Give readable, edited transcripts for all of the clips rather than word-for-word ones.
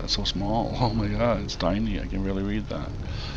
That's so small. Oh my god, it's tiny. I can really read that.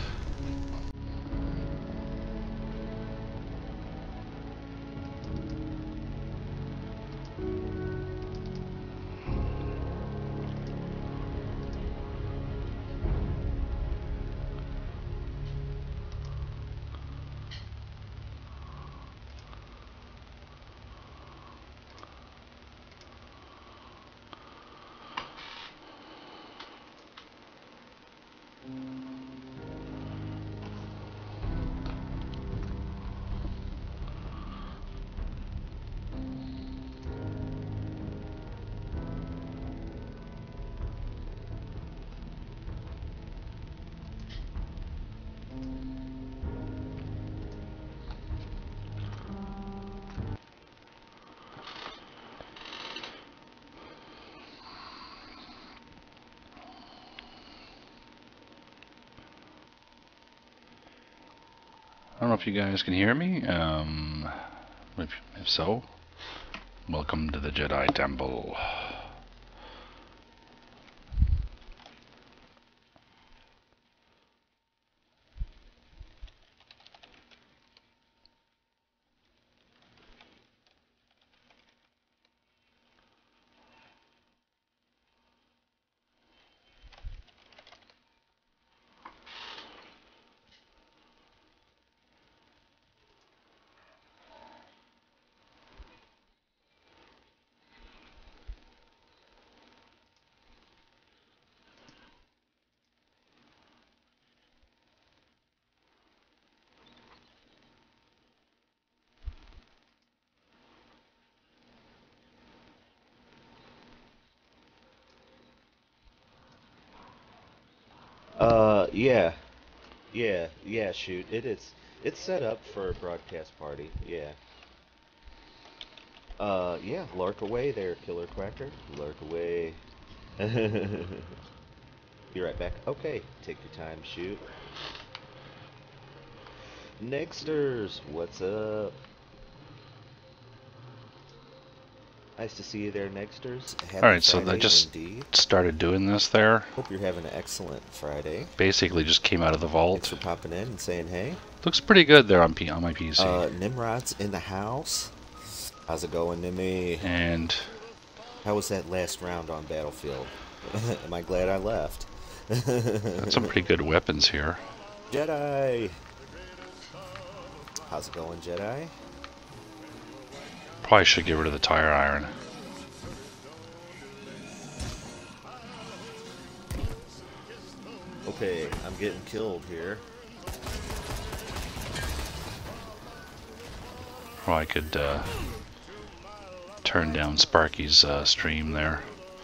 I don't know if you guys can hear me. If so, welcome to the Jedi Temple. Yeah, yeah, shoot. It is. It's set up for a broadcast party. Yeah. Yeah, lurk away there, Killer Quacker. Lurk away. Be right back. Okay, take your time, shoot. Nexters, what's up? Nice to see you there, Nexters. Happy Alright, so I Friday just indeed. started doing this there. Hope you're having an excellent Friday. Basically just came out of the Thanks vault. for popping in and saying hey. Looks pretty good there on my PC. Nimrod's in the house. How's it going, Nimmy? And How was that last round on Battlefield? Am I glad I left? got some pretty good weapons here. Jedi! How's it going, Jedi? Probably should get rid of the tire iron. Okay, I'm getting killed here. Or I could turn down Sparky's stream there.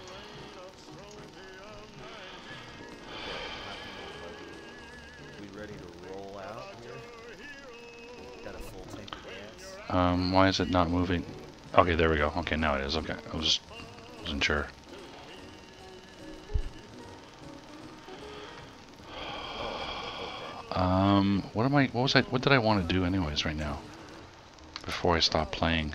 We ready to roll out here? Got a full tank of gas. Why is it not moving? Okay, there we go. Okay, now it is. Okay, wasn't sure. What did I want to do anyways right now? Before I stop playing.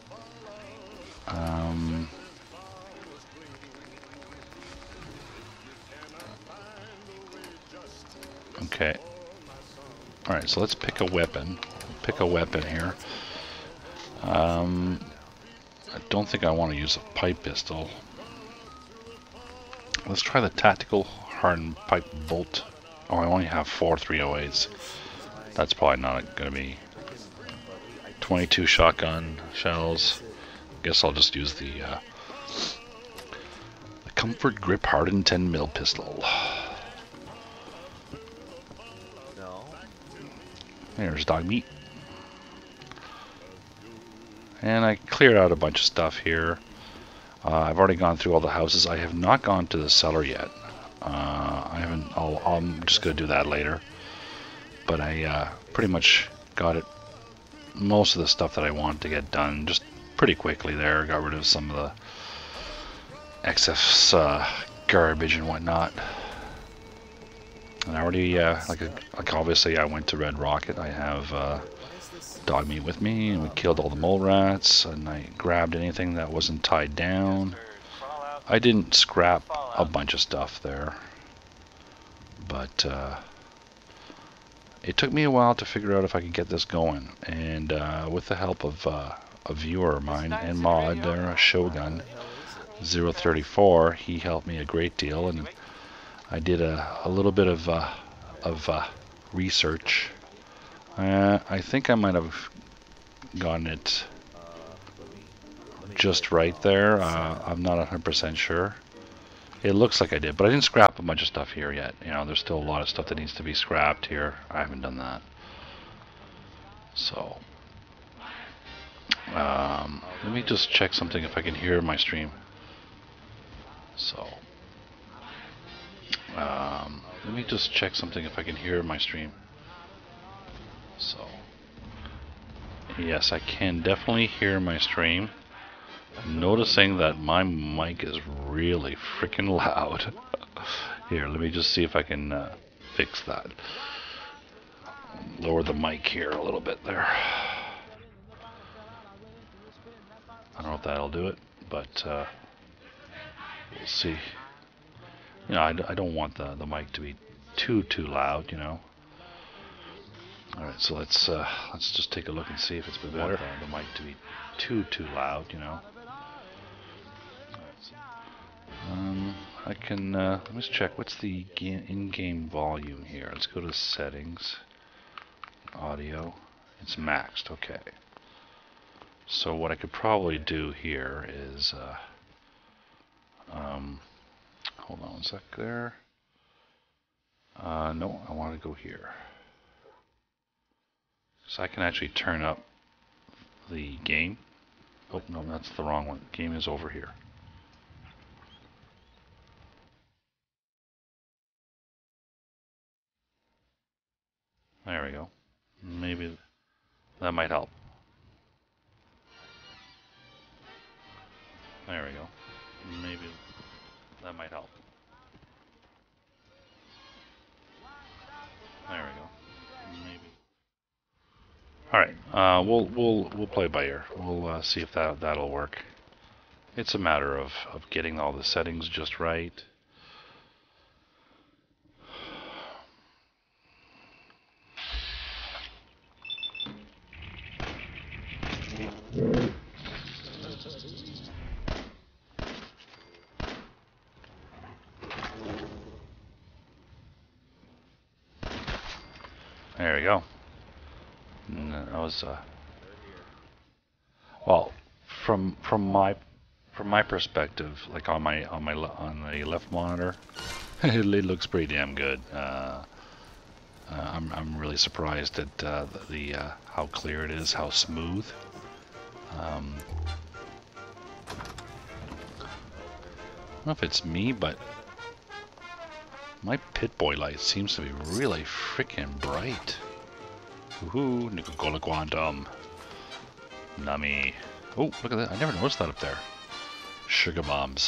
Okay. Alright, so let's pick a weapon. Pick a weapon here. I don't think I want to use a pipe pistol. Let's try the tactical hardened pipe bolt. Oh, I only have 4 308s. That's probably not going to be 22 shotgun shells. Guess I'll just use the Comfort Grip Hardened 10mm pistol. No. There's dog meat. And I cleared out a bunch of stuff here. I've already gone through all the houses. I have not gone to the cellar yet. I haven't. I'm just gonna do that later. But I pretty much got it. Most of the stuff that I want to get done just pretty quickly there. Got rid of some of the excess garbage and whatnot. And I already like obviously I went to Red Rocket. I have dog meat with me, and we killed all the mole rats, and I grabbed anything that wasn't tied down. I didn't scrap a bunch of stuff there. But it took me a while to figure out if I could get this going. And with the help of a viewer of mine and mod there, Shogun 034, he helped me a great deal. And I did a little bit of research. I think I might have gotten it just right there. I'm not 100% sure. It looks like I did, but I didn't scrap a bunch of stuff here yet. You know, there's still a lot of stuff that needs to be scrapped here. I haven't done that. So, let me just check something if I can hear my stream. So, let me just check something if I can hear my stream. So, yes, I can definitely hear my stream. I'm noticing that my mic is really freaking loud. Here, let me just see if I can fix that. Lower the mic here a little bit there. I don't know if that'll do it, but we'll see. You know, I don't want the mic to be too loud, you know. All right, so let's just take a look and see if it's been better. The mic to be too loud, you know. I can let me just check. What's the in-game volume here? Let's go to settings, audio. It's maxed. Okay. So what I could probably do here is hold on one sec there. No, I want to go here. So I can actually turn up the game. Oh no, that's the wrong one. Game is over here. There we go. Maybe that might help. There we go. Maybe that might help. There we go. Maybe. All right. We'll play by ear. We'll see if that'll work. It's a matter of getting all the settings just right. There we go. And that was well, from my perspective, like on the left monitor, it looks pretty damn good. I'm really surprised at the how clear it is, how smooth. I don't know if it's me, but my Pip-Boy light seems to be really freaking bright. Woohoo, Nuka-Cola Quantum. Nummy. Oh, look at that. I never noticed that up there. Sugar bombs.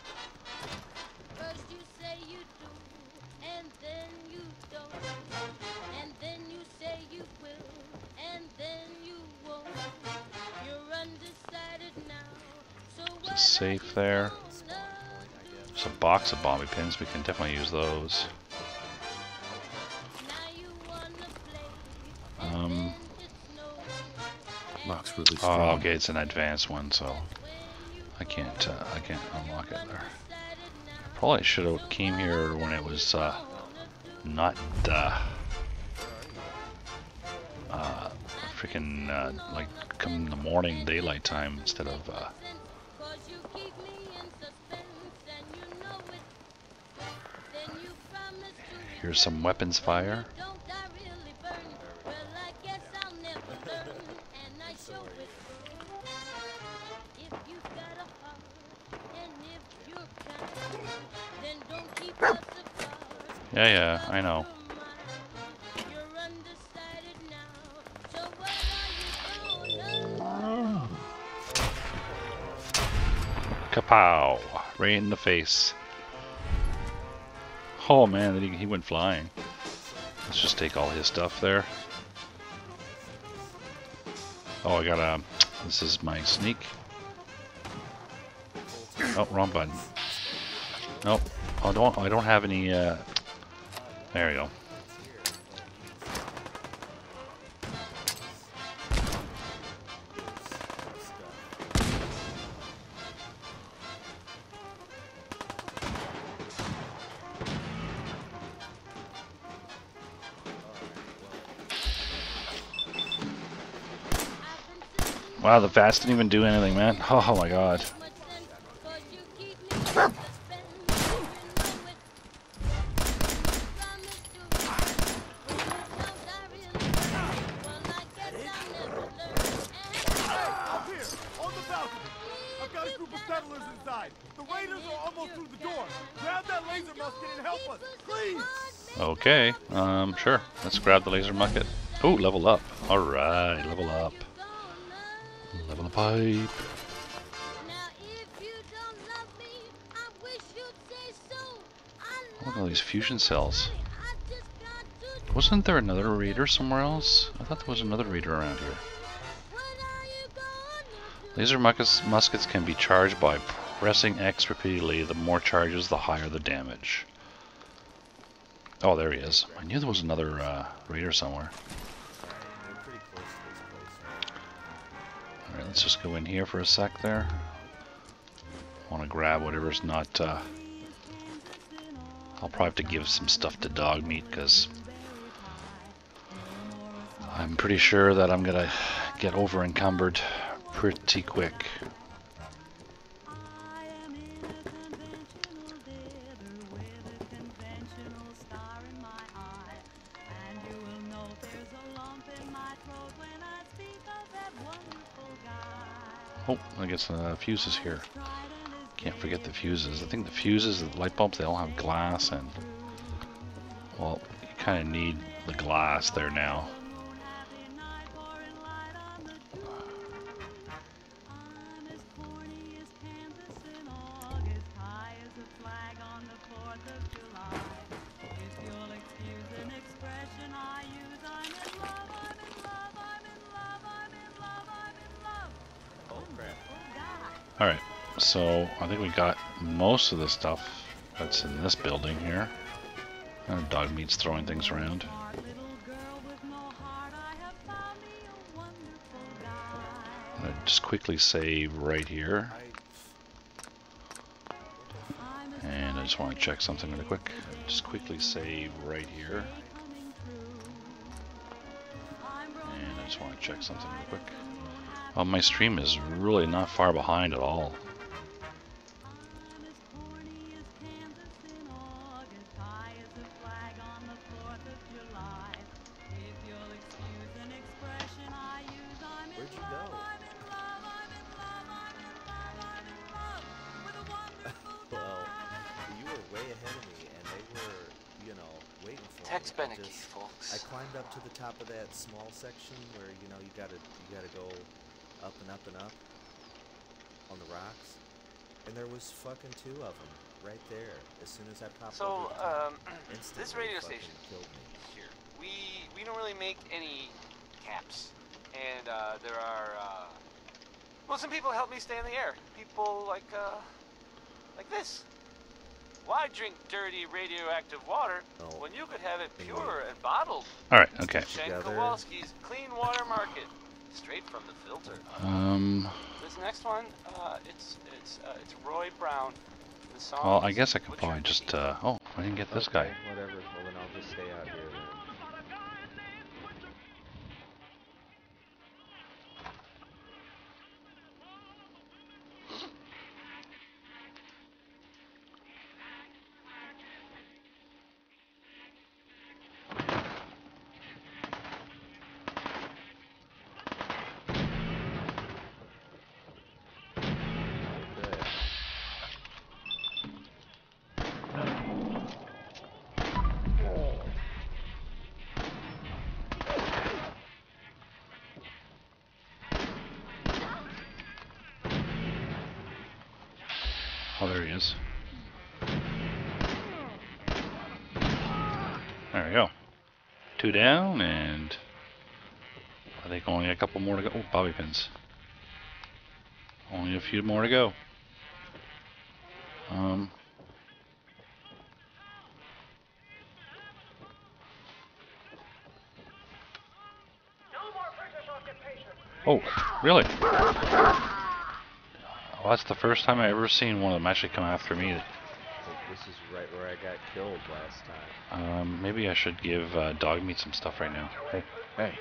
Is it safe there? There's a box of bobby pins. We can definitely use those. Locks really strong. Oh, okay, it's an advanced one, so I can't unlock it there. Probably should have came here when it was not freaking like come in the morning daylight time instead of here's some weapons fire. Yeah, I know. Kapow! Right in the face. Oh man, he went flying. Let's just take all his stuff there. Oh, I got this is my sneak. Oh, wrong button. Nope. I don't have any. There you go. Wow, the vast didn't even do anything, man. Oh my god. Okay, sure. Let's grab the laser musket. Oh, level up. Alright, level up. Level the pipe. Look at all these fusion cells. Wasn't there another reader somewhere else? I thought there was another reader around here. Laser muskets can be charged by pressing X repeatedly. The more charges, the higher the damage. Oh, there he is. I knew there was another reader somewhere. Alright, let's just go in here for a sec there. I want to grab whatever's not... I'll probably have to give some stuff to dog meat, because I'm pretty sure that I'm going to get over encumbered pretty quick. Oh, I guess the fuses here. Can't forget the fuses. I think the fuses, the light bulbs, they all have glass, and well, you kind of need the glass there now. Alright, so I think we got most of the stuff that's in this building here. Dog meat's throwing things around. Just quickly save right here. And I just want to check something really quick. Just quickly save right here. And I just want to check something really quick. Oh, my stream is really not far behind at all. I climbed up to the top of that small section where you gotta go up and up and up on the rocks, and there was fucking 2 of them right there. As soon as I popped over the top, this radio station killed me. Here, we don't really make any caps, and there are well, some people help me stay in the air. People like this. Why drink dirty radioactive water when you could have it pure and bottled? All right, okay. Shane Kowalski's Clean Water Market, straight from the filter. This next one, it's Roy Brown. The song well, I guess I could probably just. Oh, I didn't get this guy. Whatever. Well, then I'll just stay out here. Oh, there he is. There we go. 2 down, and I think only a couple more to go. Oh, bobby pins. Only a few more to go. Oh, really? Well, that's the first time I've ever seen one of them actually come after me. This is right where I got killed last time. Maybe I should give dog meat some stuff right now. Hey, hey.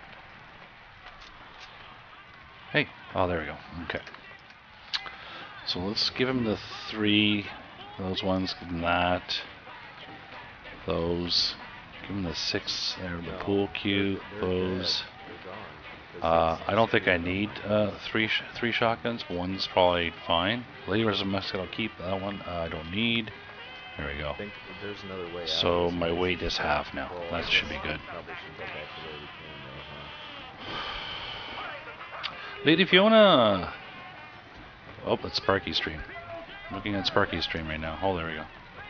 Hey, oh, there we go. Okay. So let's give him the 3, those ones, give him that, those, give him the 6 there, the pool cue, those. They're gone. I don't think I need three shotguns, but one's probably fine. Leaders of Mexico, I'll keep that one. I don't need. There we go. I think there's another way out. So my weight is half now. That should be good. Probably should go back to where we came though, huh? Lady Fiona! Oh, that's Sparky Stream. I'm looking at Sparky Stream right now. Oh, there we go.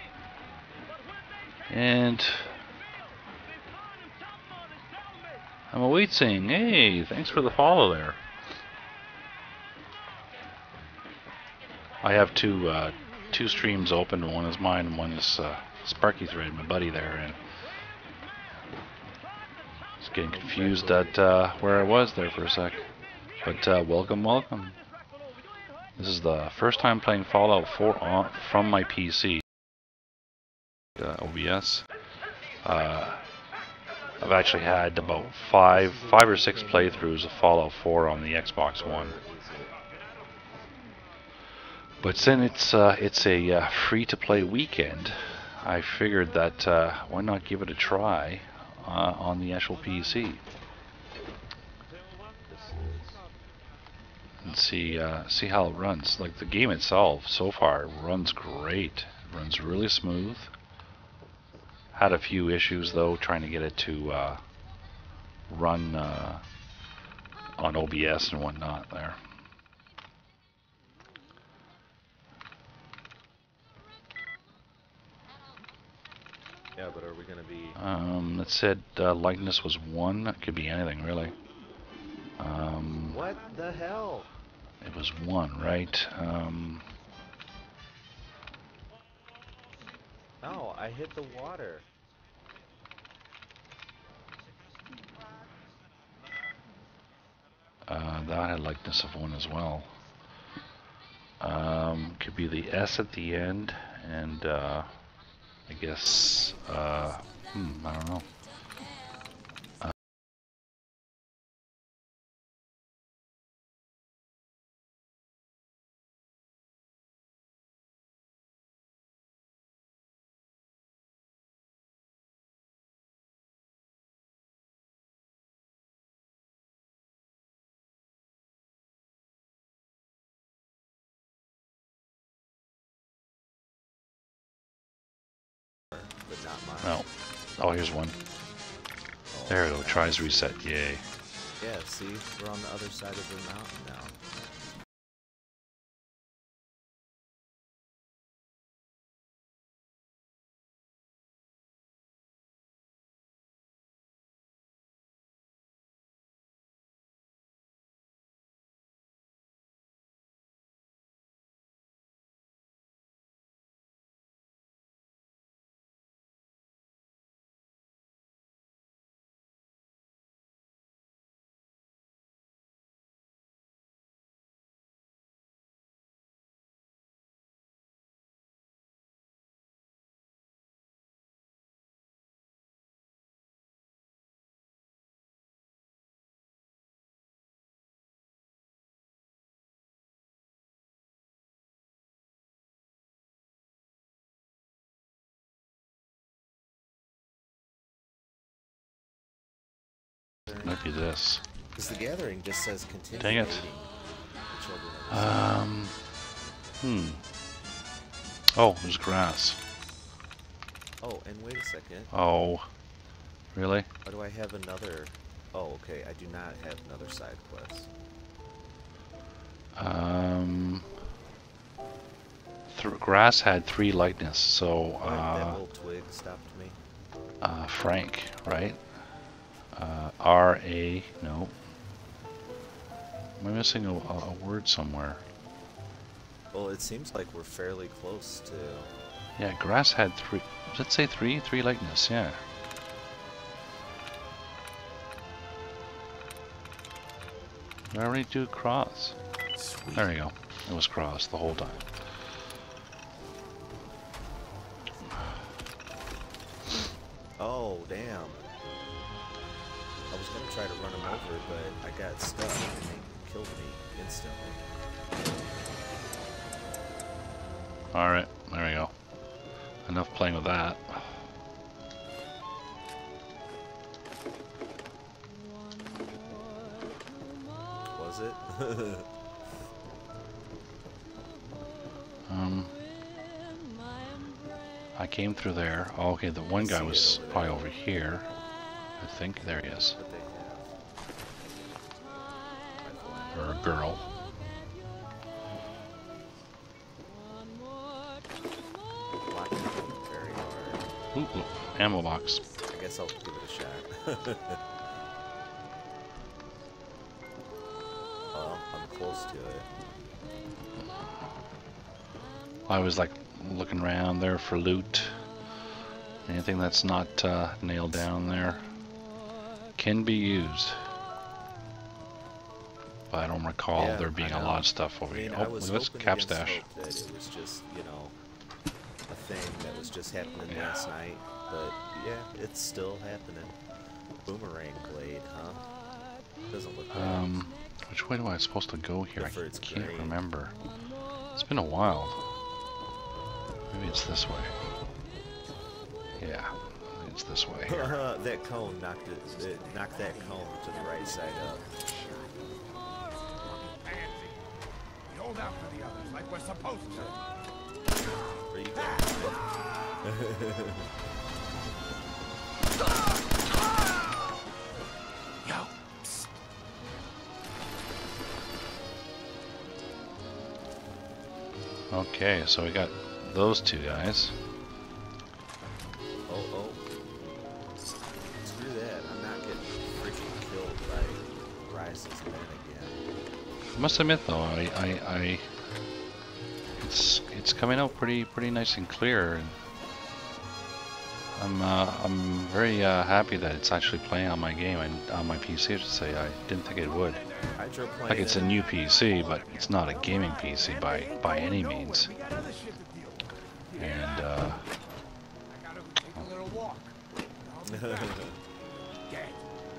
And I'm awaiting. Hey, thanks for the follow there. I have two streams open. One is mine and one is Sparky Thread, my buddy there, and just getting confused at where I was there for a sec. But welcome, welcome. This is the first time playing Fallout 4 from my PC. OBS. I've actually had about five or six playthroughs of Fallout 4 on the Xbox One. But since it's a free-to-play weekend, I figured that why not give it a try on the actual PC and see how it runs. Like the game itself, so far, runs great. It runs really smooth. Had a few issues though trying to get it to run on OBS and whatnot there. Yeah, but are we gonna be? It said likeness was 1. It could be anything really. What the hell? It was 1, right? Oh, I hit the water. That had likeness of 1 as well. Could be the S at the end, and I guess I don't know. But not mine. No. Oh, here's one. There we go. Tries reset. Yay. Yeah, see? We're on the other side of the mountain now. Might be this. Because the gathering just says continue Dang it. aiding the children of the sun. Oh, there's grass. Oh, and wait a second. Oh. Really? Why do I have another? Oh, okay. I do not have another side quest. Grass had 3 likeness, so that little twig stopped me. Frank, right? R-A, no. Am I missing a word somewhere? Well, it seems like we're fairly close to... Yeah, grass had 3. Does it say 3? 3 likeness, yeah. Did I already do cross? Sweet. There you go. It was cross the whole time. Oh, damn. I was gonna try to run him over, but I got stuck and they killed me instantly. Alright, there we go. Enough playing with that. Was it? I came through there. Oh, okay, the one guy was probably over here. I think. There he is. But they have. Or a girl. Blocking them very hard. Ooh, ooh, ammo box. I guess I'll give it a shot. Well, I'm close to it. I was like looking around there for loot. Anything that's not nailed down there can be used. But I don't recall Yeah, there being I a know. lot of stuff over I mean, here. I Oh, was look at this hoping cap against stash. hope that it was just, you know, a thing that was just happening Yeah. last night. But yeah, it's still happening. Boomerang blade, huh? Doesn't look bad. Which way am I supposed to go here? I Good for its can't grain. remember. It's been a while. Maybe it's this way. Yeah, it's this way here. That cone knocked it knocked that cone to the right side up. We hold out for the others like we're supposed to. Where you going? Yo, psst. Okay, so we got those two guys. Oh. Screw that. I'm not getting freaking killed by Rise's men again. I must admit though, it's coming out pretty nice and clear, and I'm very happy that it's actually playing on my game and on my PC. I should say. I didn't think it would. Hydro Like it's a new PC, but it's not a gaming PC by any means. We got other shit to deal with. And I gotta take a little walk. I'll be back. Dead.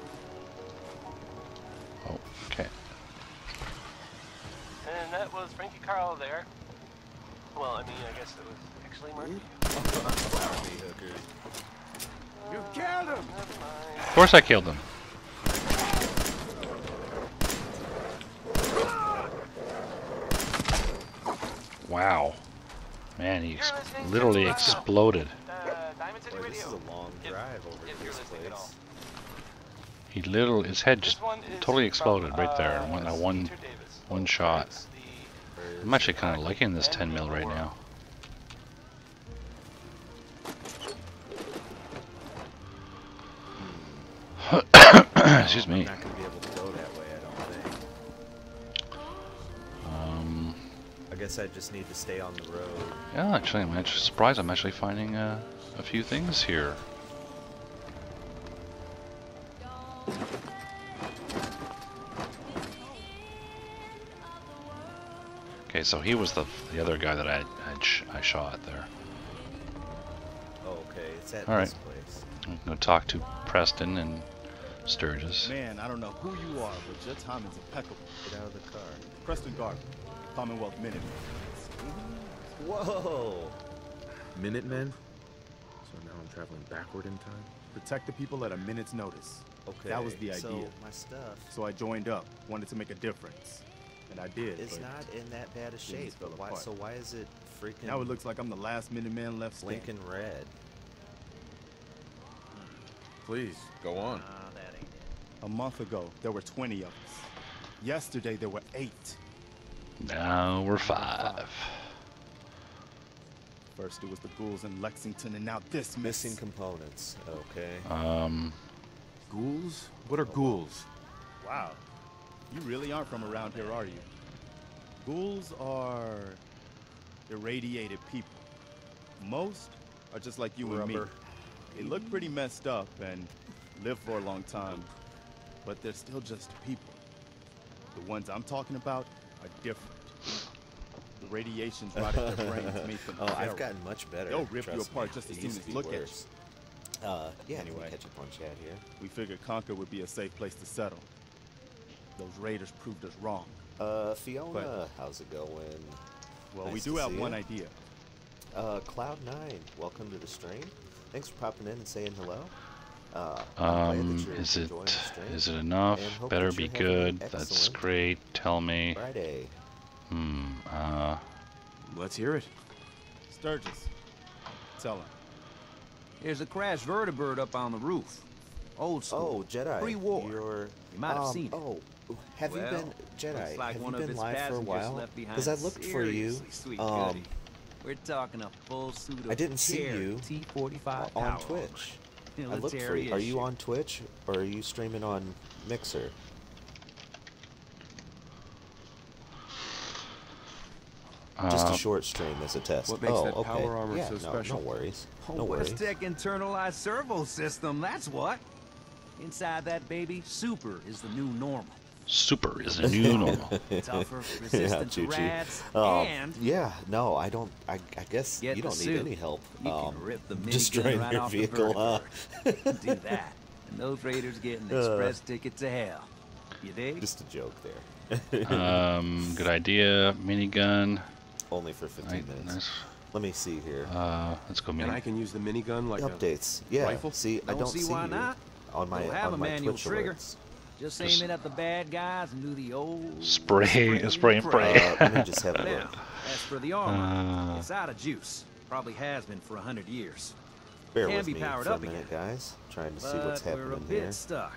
oh, okay. And that was Frankie Carl there. Well, I mean, I guess it was actually Murphy. Army hookers. You killed him. Never mind. Of course, I killed him. Wow, man, he literally exploded. Diamond City Boy, this is Radio. a long drive over if to you're this listening at all. place. He literally, his head just This one is totally from, exploded right there in Peter one Davis. shot. It's the I'm actually kind of liking this 10 mil right now. Excuse me. I'm not gonna be able to go that way, I don't think. I guess I just need to stay on the road. Yeah, actually, I'm actually surprised. I'm actually finding a few things here. Okay, so he was the other guy that I shot there. Oh, okay, it's at All right. this place. I'm gonna talk to Preston and Sturgis. Man, I don't know who you are, but your timing's impeccable. Get out of the car. Preston Garvey, Commonwealth Minuteman. Whoa! Minutemen? So now I'm traveling backward in time? Protect the people at a minute's notice. Okay. That was the idea. So my stuff So I joined up, wanted to make a difference. And I did. is but not in that bad a shape. things fell But why? apart. So why is it freaking Now it looks like I'm the last Minuteman left standing. blinking red? Please, go on. A month ago, there were 20 of us. Yesterday, there were 8. Now we're 5. First, it was the ghouls in Lexington, and now this Missing missing. components. Okay. Ghouls? What are ghouls? Wow. You really aren't from around here, are you? Ghouls are irradiated people. Most are just like you and me. Rubber. They look pretty messed up and live for a long time, but they're still just people. The ones I'm talking about are different. The radiation's rotted their brains, made them Oh, I've feral. gotten much better. They'll rip you trust apart me. just as It soon used as to be look at you. worse. Yeah, Anyway. catch up on chat here. We figured Concord would be a safe place to settle. Those raiders proved us wrong. Fiona, But- how's it going? Well, we Nice do to have see one ya. idea. Cloud9, welcome to the stream. Thanks for popping in and saying hello. I'm glad that you're Is enjoying the stream. it enough? and hope Better that be you're having an good. That's excellent great. Tell me. Friday. Let's hear it. Sturgis, tell him. There's a crashed vertibird up on the roof. Old school. Oh, Jedi. Pre-war. You're, You might have seen it. Oh, have you Well, been Jedi? looks like have one you of been its live for a passengers while? left behind Because I looked for you. seriously sweet goodie. We're talking a full suit of I didn't see Cherry you T45 on power Twitch. armor. I looked for Military you. Are you issue. on Twitch or are you streaming on Mixer? Just a short stream as a test. What makes oh, that okay. power armor yeah, so no, special? No worries. Oh, No worries. Westech internalized servo system, that's what. Inside that baby, super is the new normal. Super is a new normal. Tougher, resistant to Choo-choo. rats, Oh, and yeah, no, I don't. I guess Get you the don't need suit. any help. you can rip the minigun destroying right your off vehicle, the huh? vertibird. Do that, and those raiders get an express ticket to hell. You dig? Just a joke there. Good idea. Minigun. Only for 15 minutes. Nice. Let me see here. Let's go And mini. I can use the minigun like Updates. Yeah. rifle? See, I Don't don't see see why you not. on my Don't have on a my manual Twitch trigger. alerts. Just Just- aim it at the bad guys and do the old Spray and pray. Let me just have a Now, look. as for the armor, Uh. it's out of juice. Probably has been for 100 years. Bear can with be me powered for a up minute, again. guys. Trying to see what's But we're a happening bit here. stuck.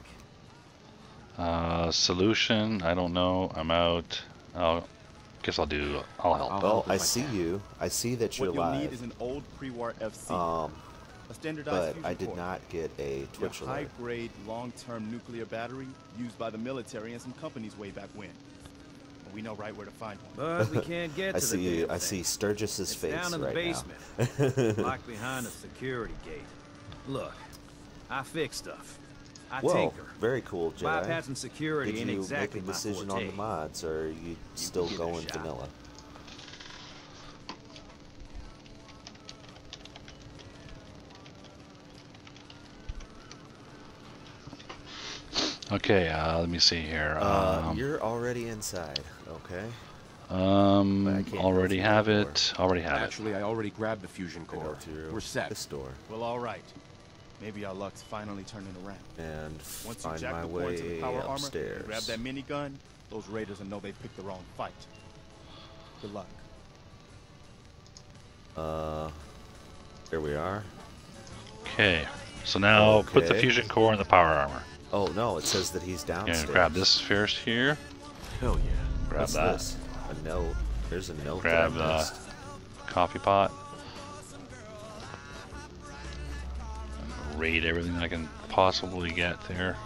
Solution. I don't know. I'm out. I'll help. I'll Oh, help if I I see can. you. I see that you're What you'll live. need is an old pre-war FC. Um, a standardized but fusion I did core. not get a Twitch Your alert. high-grade, long-term nuclear battery used by the military and some companies way back when. And we know right where to find one. But we can't get I to see the you. damn I thing. see Sturgis's It's face down in the right basement, now. locked behind a security gate. Look, I fix stuff. I Whoa, tinker. very cool, Jedi. Bypassing security Did ain't you exactly make a my decision forte. on the mods, or are you still give it a going shot. vanilla? Okay. Let me see here. You're already inside. Okay. I can't Already go through have the it. Already have it. Actually, I already grabbed the fusion I go core. through We're set. this door Well, all right. Maybe our luck's finally turning around. and Once find you jack my the core into the way power upstairs. armor, and grab that minigun, those raiders will know they picked the wrong fight. Good luck. There we are. Okay. So now put the Okay. fusion core in the power armor. Oh no, it says that he's Yeah, downstairs. grab this first here. Hell yeah. Grab What's that. this? A note. There's a note. Grab that I the missed. coffee pot. And raid everything I can possibly get there.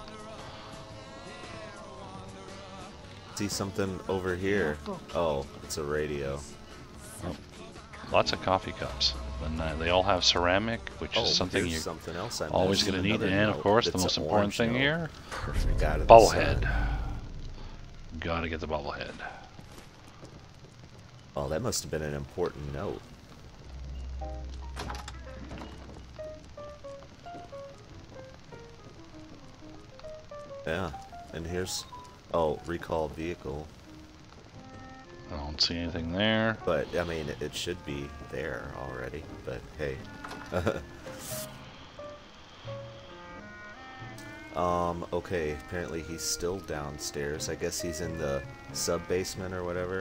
See something over here. Oh, it's a radio. Lots of coffee cups. And they all have ceramic, which Oh, is something here's you're something else I always missed. going to need. Another And of note course, the that's most an important orange thing note. here, Perfect. Got it. bobblehead. Gotta get the bobblehead. Oh, that must have been an important note. Yeah, and here's, oh, recall vehicle. I don't see anything there. But, I mean, it should be there already, but hey. Okay, apparently he's still downstairs. I guess he's in the sub-basement or whatever.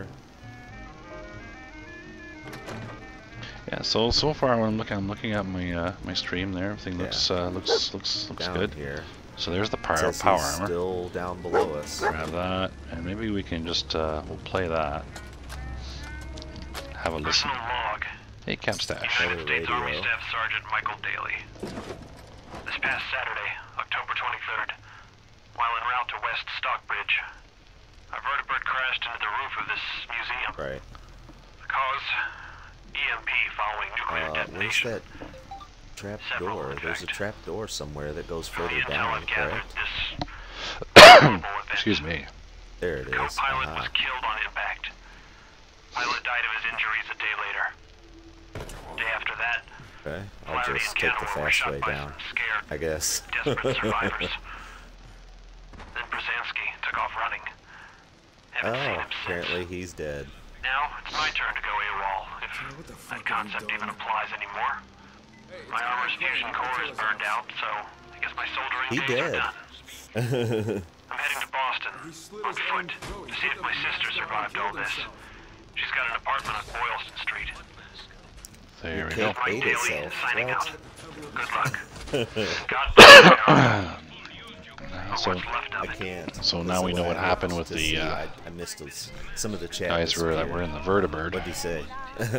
Yeah. So far, when I'm looking at my my stream there. Everything Yeah. looks Down good. here. So there's the It power says armor. he's still down below us. Grab that, and maybe we can just we'll play that. Have a listen. Log. Hey, Capstash. Another United States Army radio. Staff Sergeant Michael Daly. This past Saturday, October 23rd, while en route to West Stockbridge, a vertibird crashed into the roof of this museum. Right. The cause? EMP following nuclear Where's detonation. that trap Several, door? in There's a fact. trap door somewhere that goes From the further intel down, I've gathered, correct? this horrible event Excuse me. There it is. Co-pilot was killed on impact. Pilot died of his injuries a day later. Day after that, Okay, I'll Flaherty just and take the Catamore were fast shot way by down, some scared, I guess. desperate survivors. Then Brzezinski took off running. Haven't seen Oh, him apparently since. he's dead. Now it's my turn to go AWOL, if What the that fuck are you concept doing? even applies anymore. My armor's fusion core is burned out, so I guess my soldering He days are dead. done. I'm heading to Boston, on foot, to see if my sister survived all this. She's got an apartment on Boylston Street. There we go. Can't Mike hate Daly, itself. signing What? out. Good luck. God bless America. So, What's left of I it. can't. So That's now we the know way what I happened looked with to the, see. I missed some of the chat. guys that were disappeared. in the vertibird. What'd he say? Up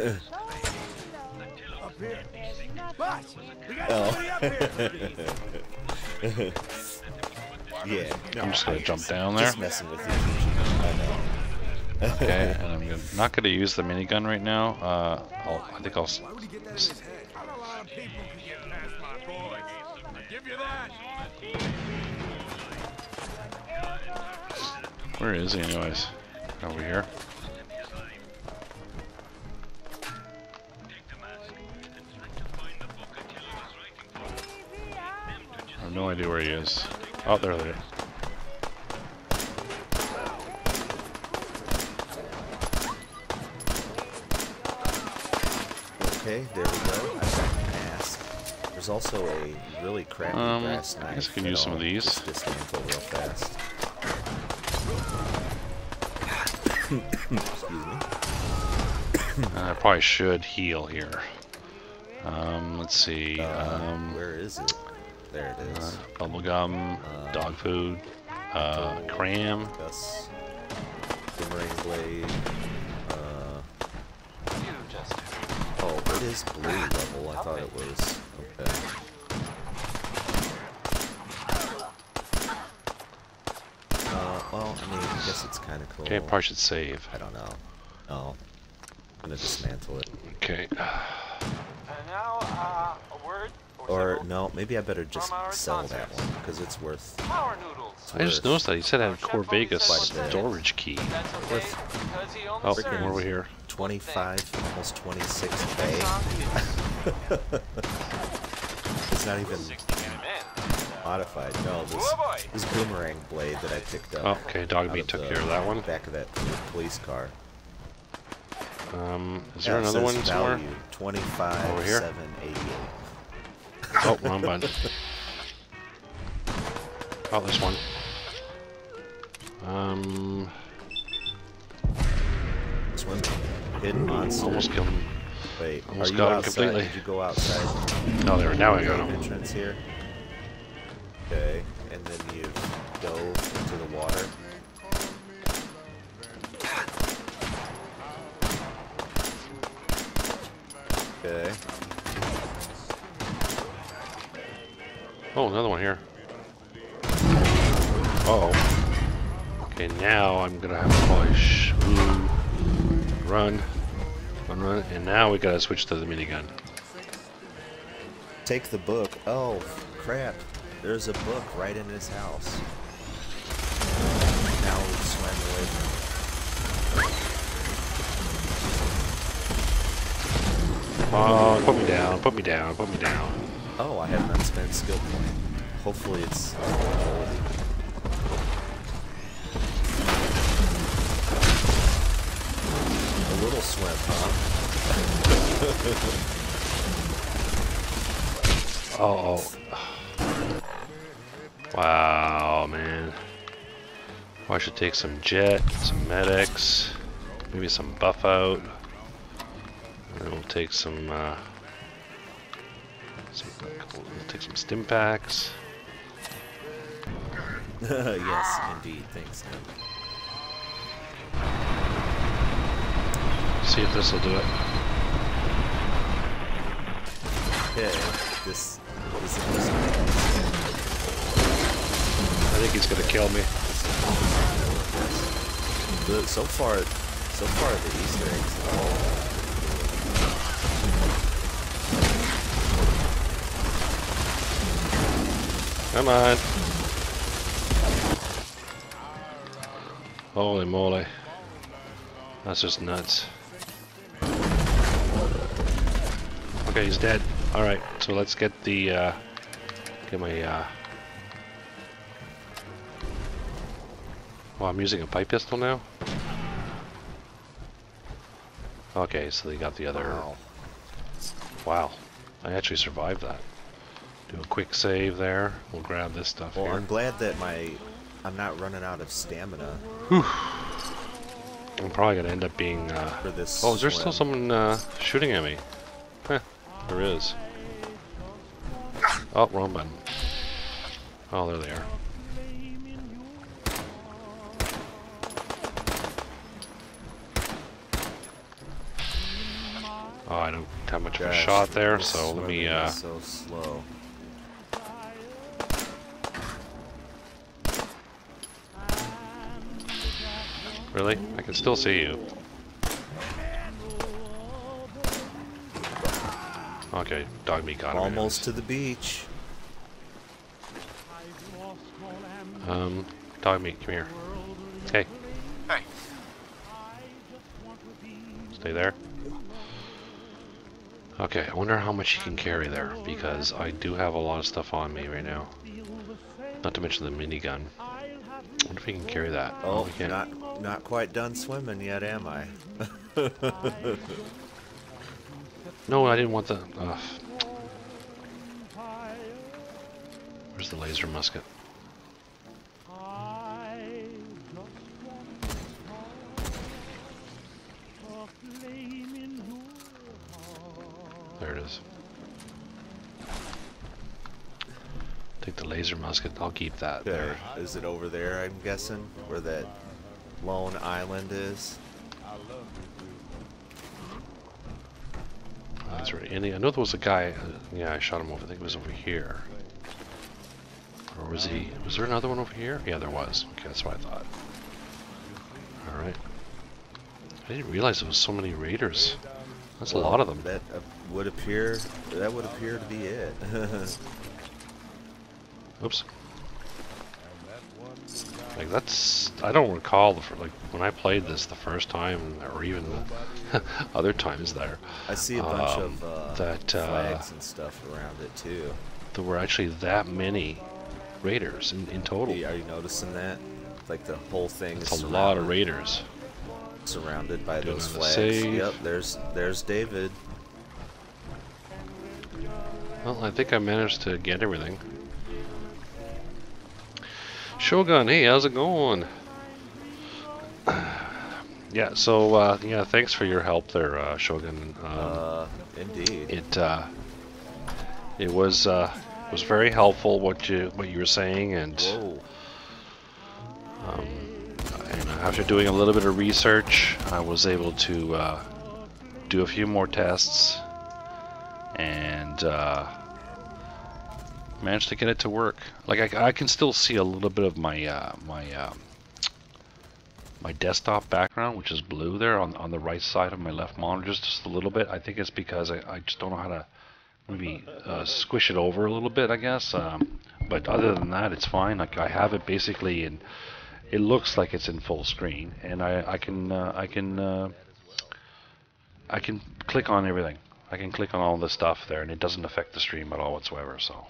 here. Boss, we got Oh. somebody up here. Yeah. I'm just gonna jump down there. Just messing with you, Gigi. I know. Okay, and I'm not gonna use the minigun right now. I think I'll. Why would he get that in his head? Not a lot of people can get past my boy. I give you that. Where is he, anyways? Over here. I have no idea where he is. Oh, there they are. Okay, there we go. I've got the mask. There's also a really crappy brass knife. I guess I can that use some of I'll these. just dismantle real fast. Excuse me. I probably should heal here. Let's see. Where is it? There it is. Bubblegum, dog food, cram. Gus. Boomerang blade. You just. Oh, it is blue level. I thought it was. Okay. Well, I mean, I guess it's kind of cool. Okay, probably should save. I don't know. No. I'm gonna dismantle it. Okay. And now, a word Or, several? no, maybe I better just From our sell that sponsors. one, because it's worth... Power noodles. I just noticed that he said I had a Chef Core only Vegas said 1 storage key. That's okay, Worth- because he only Oh, serves we're over here. 25, almost one 26k. song is It's not even 60 minute man. modified. No, Oh boy. this boomerang blade that I picked up. Oh, okay, dog out meat of took the care of that one. Back of that police car. Is there Yeah, it another one says somewhere? value 25, Over here? 788. Oh, wrong button. Oh, this one. This one, hidden monster. Almost killed him. Wait, almost are you got him outside? completely. Did you go outside? No, there. Now I the got him. entrance here. Okay, and then you go into the water. Okay. Oh, another one here. Uh-oh. Okay, now I'm gonna have to push. Run. Run. And now we gotta switch to the minigun. Take the book. Oh, crap. There's a book right in his house. Now we swam away from Come on, put me down, put me down, put me down. Oh, I have an unspent skill point. Hopefully it's... A little swim, huh? Oh. Wow, man. Well, I should take some jet, some medics, maybe some buff out. And then we'll take some, we'll take some stim packs. Yes, indeed. Thanks, Tim. See if this will do it. Okay, this I think he's gonna kill me. so far the Easter eggs are all Come on. Holy moly. That's just nuts. Okay, he's dead. Alright, so let's get the, get my, oh, I'm using a pipe pistol now? Okay, so they got the other... Wow. Wow. I actually survived that. Do a quick save there. We'll grab this stuff Well, here. I'm glad that I'm not running out of stamina Whew. I'm probably gonna end up being, for this. oh, is there still swim. someone, shooting at me? Heh, there is. Oh, wrong button. Oh, there they are. Oh, I don't have much of a Gosh, shot there, this so let me, swimming is so slow. really? I can still see you. Okay, dog meat got him. Almost to the beach. Dog meat, come here. Hey. Hey. Stay there. Okay, I wonder how much he can carry there, because I do have a lot of stuff on me right now. Not to mention the minigun. I wonder if he can carry that. Oh, he can't. not quite done swimming yet, am I? No, I didn't want the... Where's the laser musket? There it is. Take the laser musket. I'll keep that Okay, there. is it over there, I'm guessing? Where that lone island is? That's right. And I know there was a guy. Yeah, I shot him over. I think it was over here. Or was he? Was there another one over here? Yeah, there was. Okay, that's what I thought. All right. I didn't realize there was so many raiders. That's a lot of them. That would appear to be it. Oops. Like that's, I don't recall like when I played this the first time, or even other times there. I see a bunch of that flags and stuff around it too. there were actually that many raiders in total. Are you noticing that? Like the whole thing It's is a lot of raiders. surrounded by Do those another flags. save. Yep, there's David. Well, I think I managed to get everything. Shogun, hey, how's it going? Yeah, so yeah, thanks for your help there, Shogun. Indeed. It was very helpful what you were saying, and Whoa. and after doing a little bit of research, I was able to do a few more tests and managed to get it to work. Like I can still see a little bit of my my desktop background, which is blue there on the right side of my left monitor, just a little bit. I think it's because I just don't know how to maybe squish it over a little bit, I guess. But other than that, it's fine. Like I have it basically in. It looks like it's in full screen, and I can click on everything. I can click on all the stuff there, and it doesn't affect the stream at all whatsoever. So,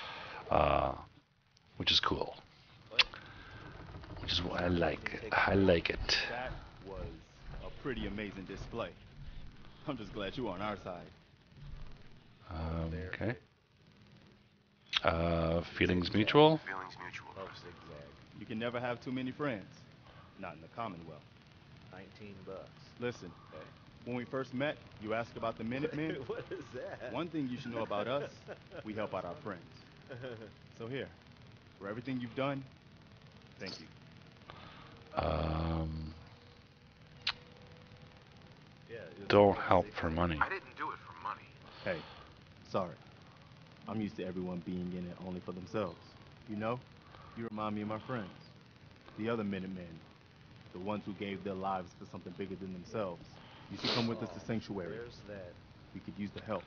which is cool. Which is what I like it. I like it. That was a pretty amazing display. I'm just glad you're on our side. Okay. Feelings mutual. Feelings mutual. You can never have too many friends. Not in the Commonwealth. $19. Listen, when we first met, you asked about the Minutemen. What is that? One thing you should know about us, we help out our friends. So here, for everything you've done, thank you. Don't help for money. I didn't do it for money. Hey, sorry. I'm used to everyone being in it only for themselves. You know, you remind me of my friends. The other Minutemen. The ones who gave their lives for something bigger than themselves. You should come with us to Sanctuary. There's that. We could use the help.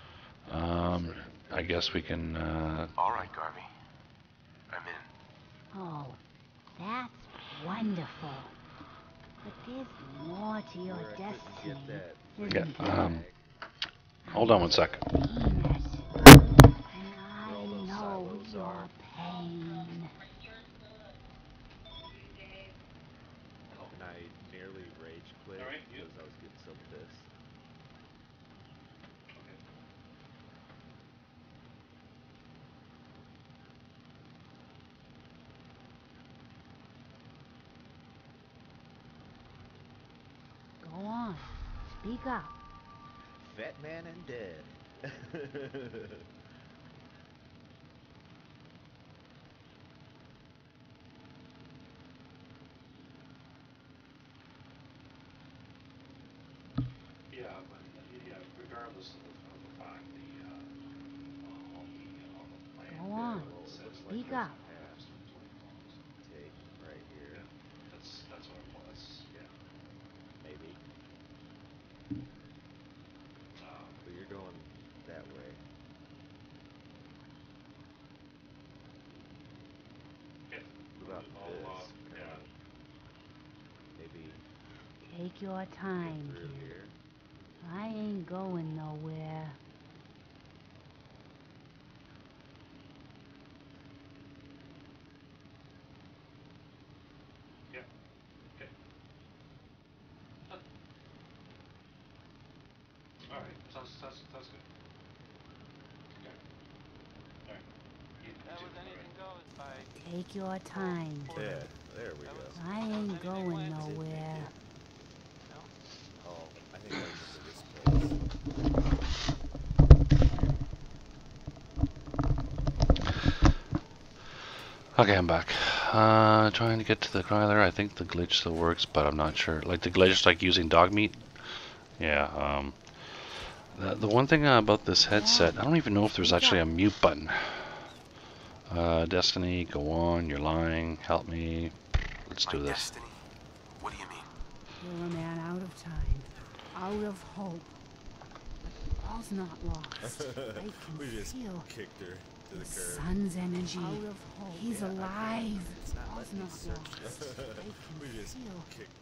I guess we can. All right, Garvey. I'm in. Oh, that's wonderful. But there's more to your Where I couldn't destiny, get that isn't Yeah, there? hold on one sec. Venus. And I all those know silos your are. pain. And I nearly rage quit because I was getting so pissed. Go on. Speak up. Fat man and dead. Yeah, but regardless of the fact, Go on. Speak up. Take right here. That's what it was. Yeah. Maybe. But you're going that way. What about this? Yeah. Maybe Take your time, through kid. here. I ain't going nowhere. Yeah. Okay. All right. Sounds good. Okay. All right. That was anything goes by. Take your time, Yeah, kid. there we go. I ain't going nowhere. Oh, I think I remember this place. Okay, I'm back. Trying to get to the Kryler. I think the glitch still works, but I'm not sure. Like the glitch, like using dog meat. Yeah. The one thing about this headset, I don't even know if there's actually a mute button. Destiny, go on. You're lying. Help me. Let's do this. Destiny? What do you mean? You're a man out of time, out of hope. But all's not lost. I We can just feel kicked her to the the curb. sun's energy. Out of hope. He's alive. It's not All's letting me not search lost. this. I We can just feel.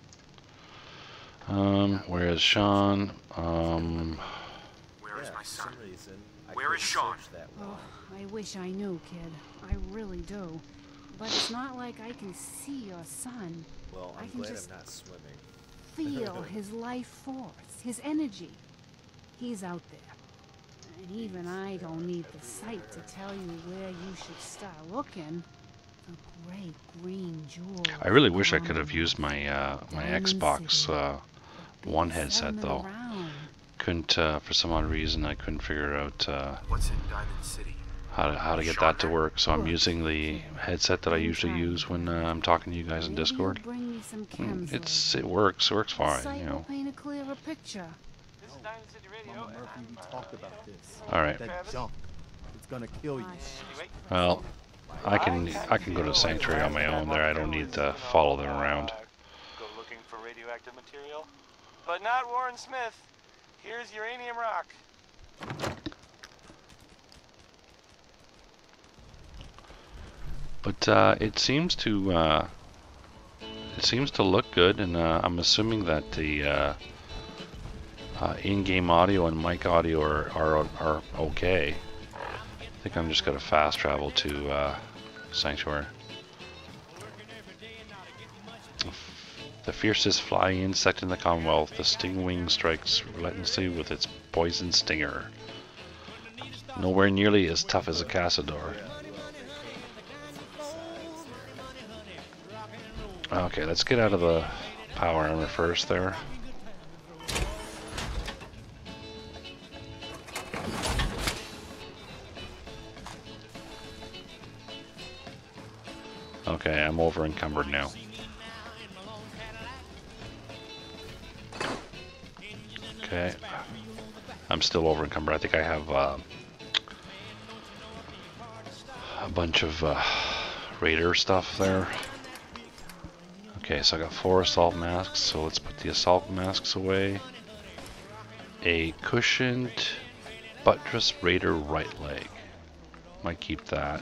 kicked. Where is Sean? Where is my For son? some reason, I Where is couldn't Sean? search that Oh, well. I wish I knew, kid. I really do. But it's not like I can see your son. Well, I I'm can glad just I'm not swimming. feel his life force, his energy. He's out there. And even I don't need the sight to tell you where you should start looking. The great green jewel. I really wish I could have used my my Xbox One headset though. Couldn't for some odd reason I couldn't figure out What's in Diamond City? how to get that to work. So I'm using the headset that I usually use when I'm talking to you guys in Discord. Bring me some It works fine, Sight you will know. paint a clearer picture. This is Diamond City Radio. Mama Murphy, we talked about this. All right. That junk. It's gonna kill you. Well, I can go to Sanctuary on my own there. I don't need to follow them around. Go looking for radioactive material. But not Warren Smith. Here's uranium rock. But it seems to look good, and I'm assuming that the in-game audio and mic audio are okay. I think I'm just gonna fast travel to Sanctuary. The fiercest flying insect in the Commonwealth, the stingwing strikes relentlessly with its poison stinger. Nowhere nearly as tough as a Cazador. Okay, let's get out of the power armor first there. Okay, I'm over encumbered now. Okay, I'm still over encumbered. I think I have a bunch of Raider stuff there. Okay, so I got 4 assault masks, so let's put the assault masks away. A cushioned buttress Raider right leg. Might keep that.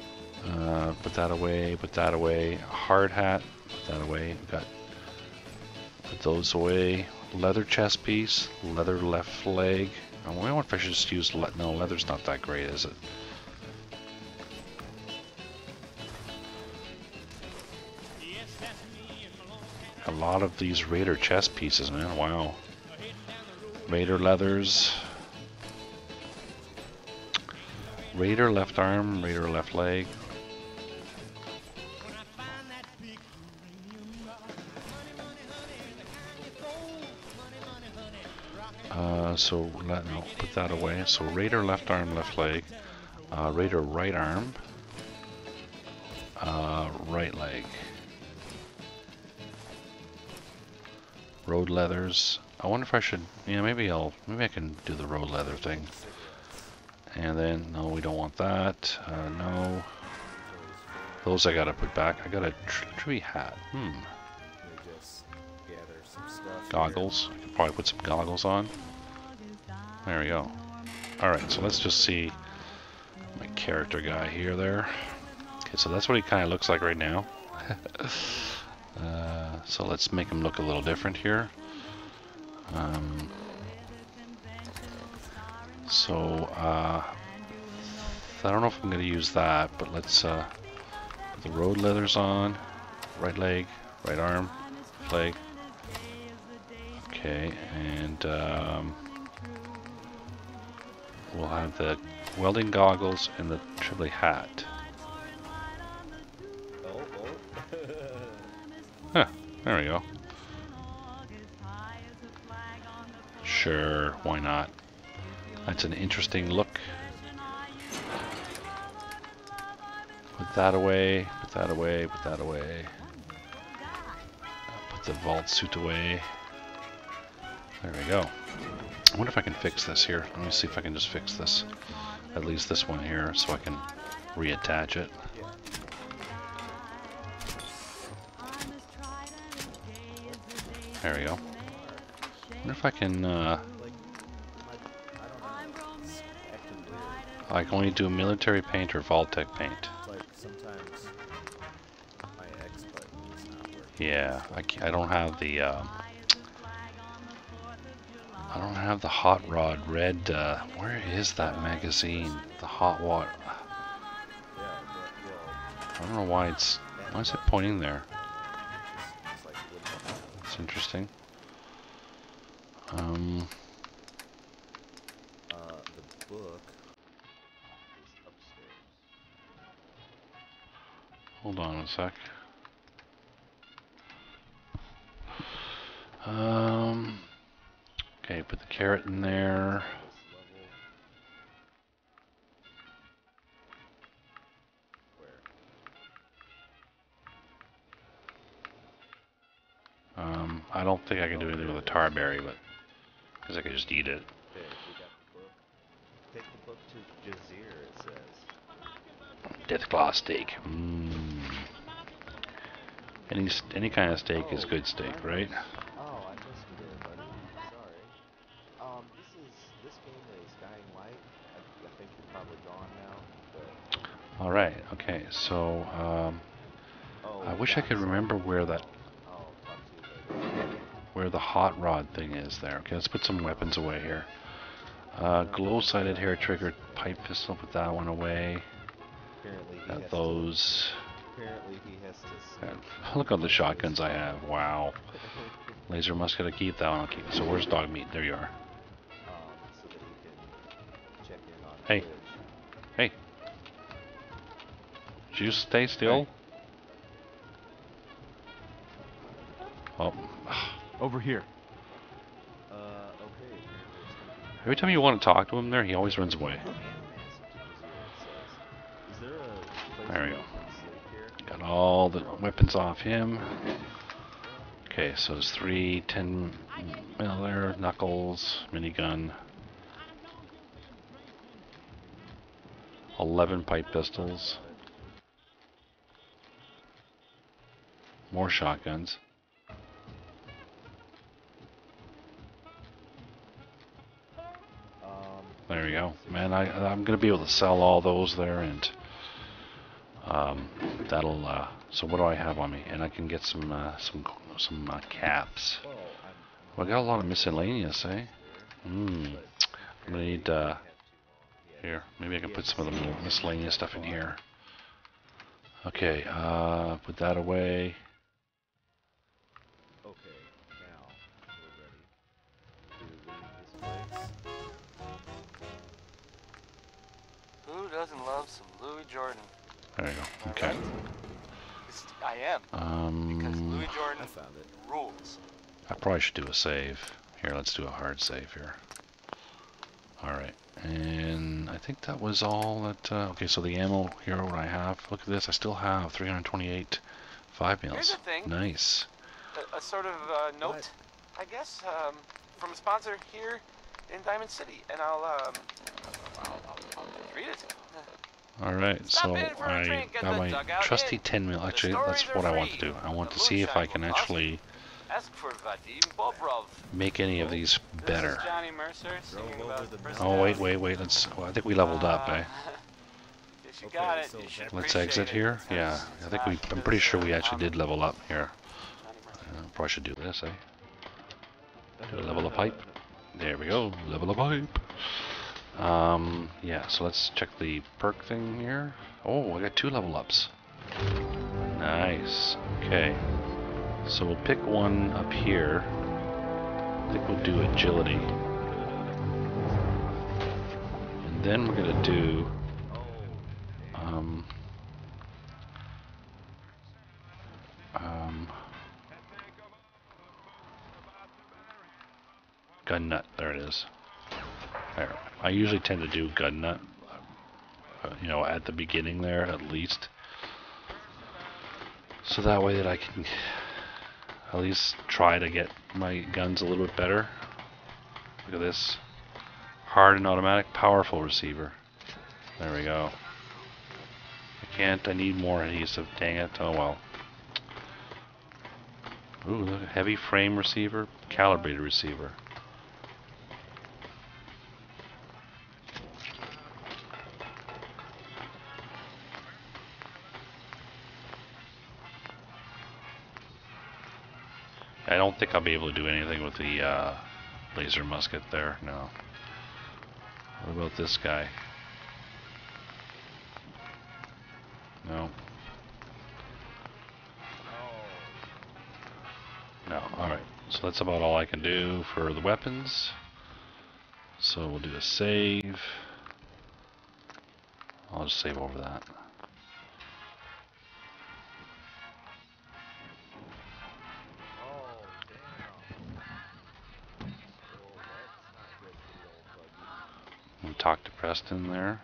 Put that away, put that away. Hard hat, put that away. We've got Put those away. Leather chest piece, leather left leg. I wonder if I should just use no, leather's not that great, is it? A lot of these Raider chest pieces, man. Wow. Raider leathers. Raider left arm, Raider left leg. So no, put that away. So Raider left arm, left leg. Raider right arm, right leg. Road leathers. I wonder if I should. Yeah, maybe I can do the road leather thing. And then no, we don't want that. No. Those I gotta put back. I got a tree hat. Goggles. I could probably put some goggles on. There we go. Alright, so let's just see my character guy here there. Okay, so that's what he kind of looks like right now. So let's make him look a little different here. I don't know if I'm going to use that, but let's put the road leathers on. Right leg, right arm, leg. Okay, and we'll have the welding goggles and the Tribbley hat. Huh, there we go. Sure, why not? That's an interesting look. Put that away, put that away, put that away. Put the vault suit away. There we go. I wonder if I can fix this here. Let me see if I can just fix this. At least this one here, so I can reattach it. There we go. I wonder if I can, I can only do military paint or Vault-Tec paint. Yeah, I don't have the, I don't have the Hot Rod Red, where is that magazine? The Hot Water. I don't know why is it pointing there? It's interesting. The book is upstairs. Hold on a sec. Okay, put the carrot in there. I don't think I can do anything with a tarberry, but because I could just eat it. Okay, we got the book. Take the book to Jazir, it says. Deathclaw steak. Any kind of steak is good steak, right? Oh, I missed it, buddy. Sorry. This game is dying light. I think you're probably gone now. But... All right. Okay. So I wish I could remember where that. Where the hot rod thing is there. Okay, let's put some weapons away here. Glow-sighted hair trigger pipe pistol, put that one away. Got those. Apparently he has to... Look at the shotguns I have. Wow. Laser musket, I keep that one. I'll keep. So where's dog meat? There you are. So that he can check in on Hey. Hey. Did you stay still? Oh. Over here. Okay. Every time you want to talk to him there, he always runs away. There we go. Got all the weapons off him. Okay, so there's 3 10mm knuckles, minigun, 11 pipe pistols, more shotguns. There we go. Man, I'm going to be able to sell all those there, and that'll, so what do I have on me? And I can get some some caps. Well, I got a lot of miscellaneous, eh? I'm gonna need here. Maybe I can put some of the miscellaneous stuff in here. Okay, put that away. Okay, now we're ready to leave this place. Who doesn't love some Louis Jordan? There you go. Am I Okay. right? I am. Because Louis Jordan I found it. rules. I probably should do a save. Here, let's do a hard save here. Alright, and I think that was all that, okay, so the ammo here, what I have, look at this, I still have 328 5 Here's mils. the thing. Nice. A sort of note, I guess, from a sponsor here in Diamond City, and I'll read it. Alright, Stop so in for a I drink at got the my Dugout trusty Inn. 10 mil, The actually, that's stories what are I want to free. do. I want The to see if I moonshine can will actually Ask for Vadim Bobrov. make any of these better. This is Johnny Mercer singing about the Oh, wait, let's, well, I think we leveled up, eh? If you got it, you should Let's appreciate exit it. here. Yeah, I think I'm pretty sure we actually did level up here. Probably should do this, eh? Do a level of pipe. There we go, level of pipe. Yeah, so let's check the perk thing here. Oh, I got 2 level ups. Nice. Okay. So we'll pick one up here. I think we'll do agility. And then we're gonna do gun nut. There it is. There. I usually tend to do gun nut, you know, at the beginning there at least, so that way that I can at least try to get my guns a little bit better. Look at this. Hard and automatic, powerful receiver. There we go. I need more adhesive, dang it. Oh well. Ooh, look, heavy frame receiver, calibrated receiver. I don't think I'll be able to do anything with the laser musket there, no. What about this guy? No. No, alright. So that's about all I can do for the weapons. So we'll do a save. I'll just save over that. We'll talk to Preston there.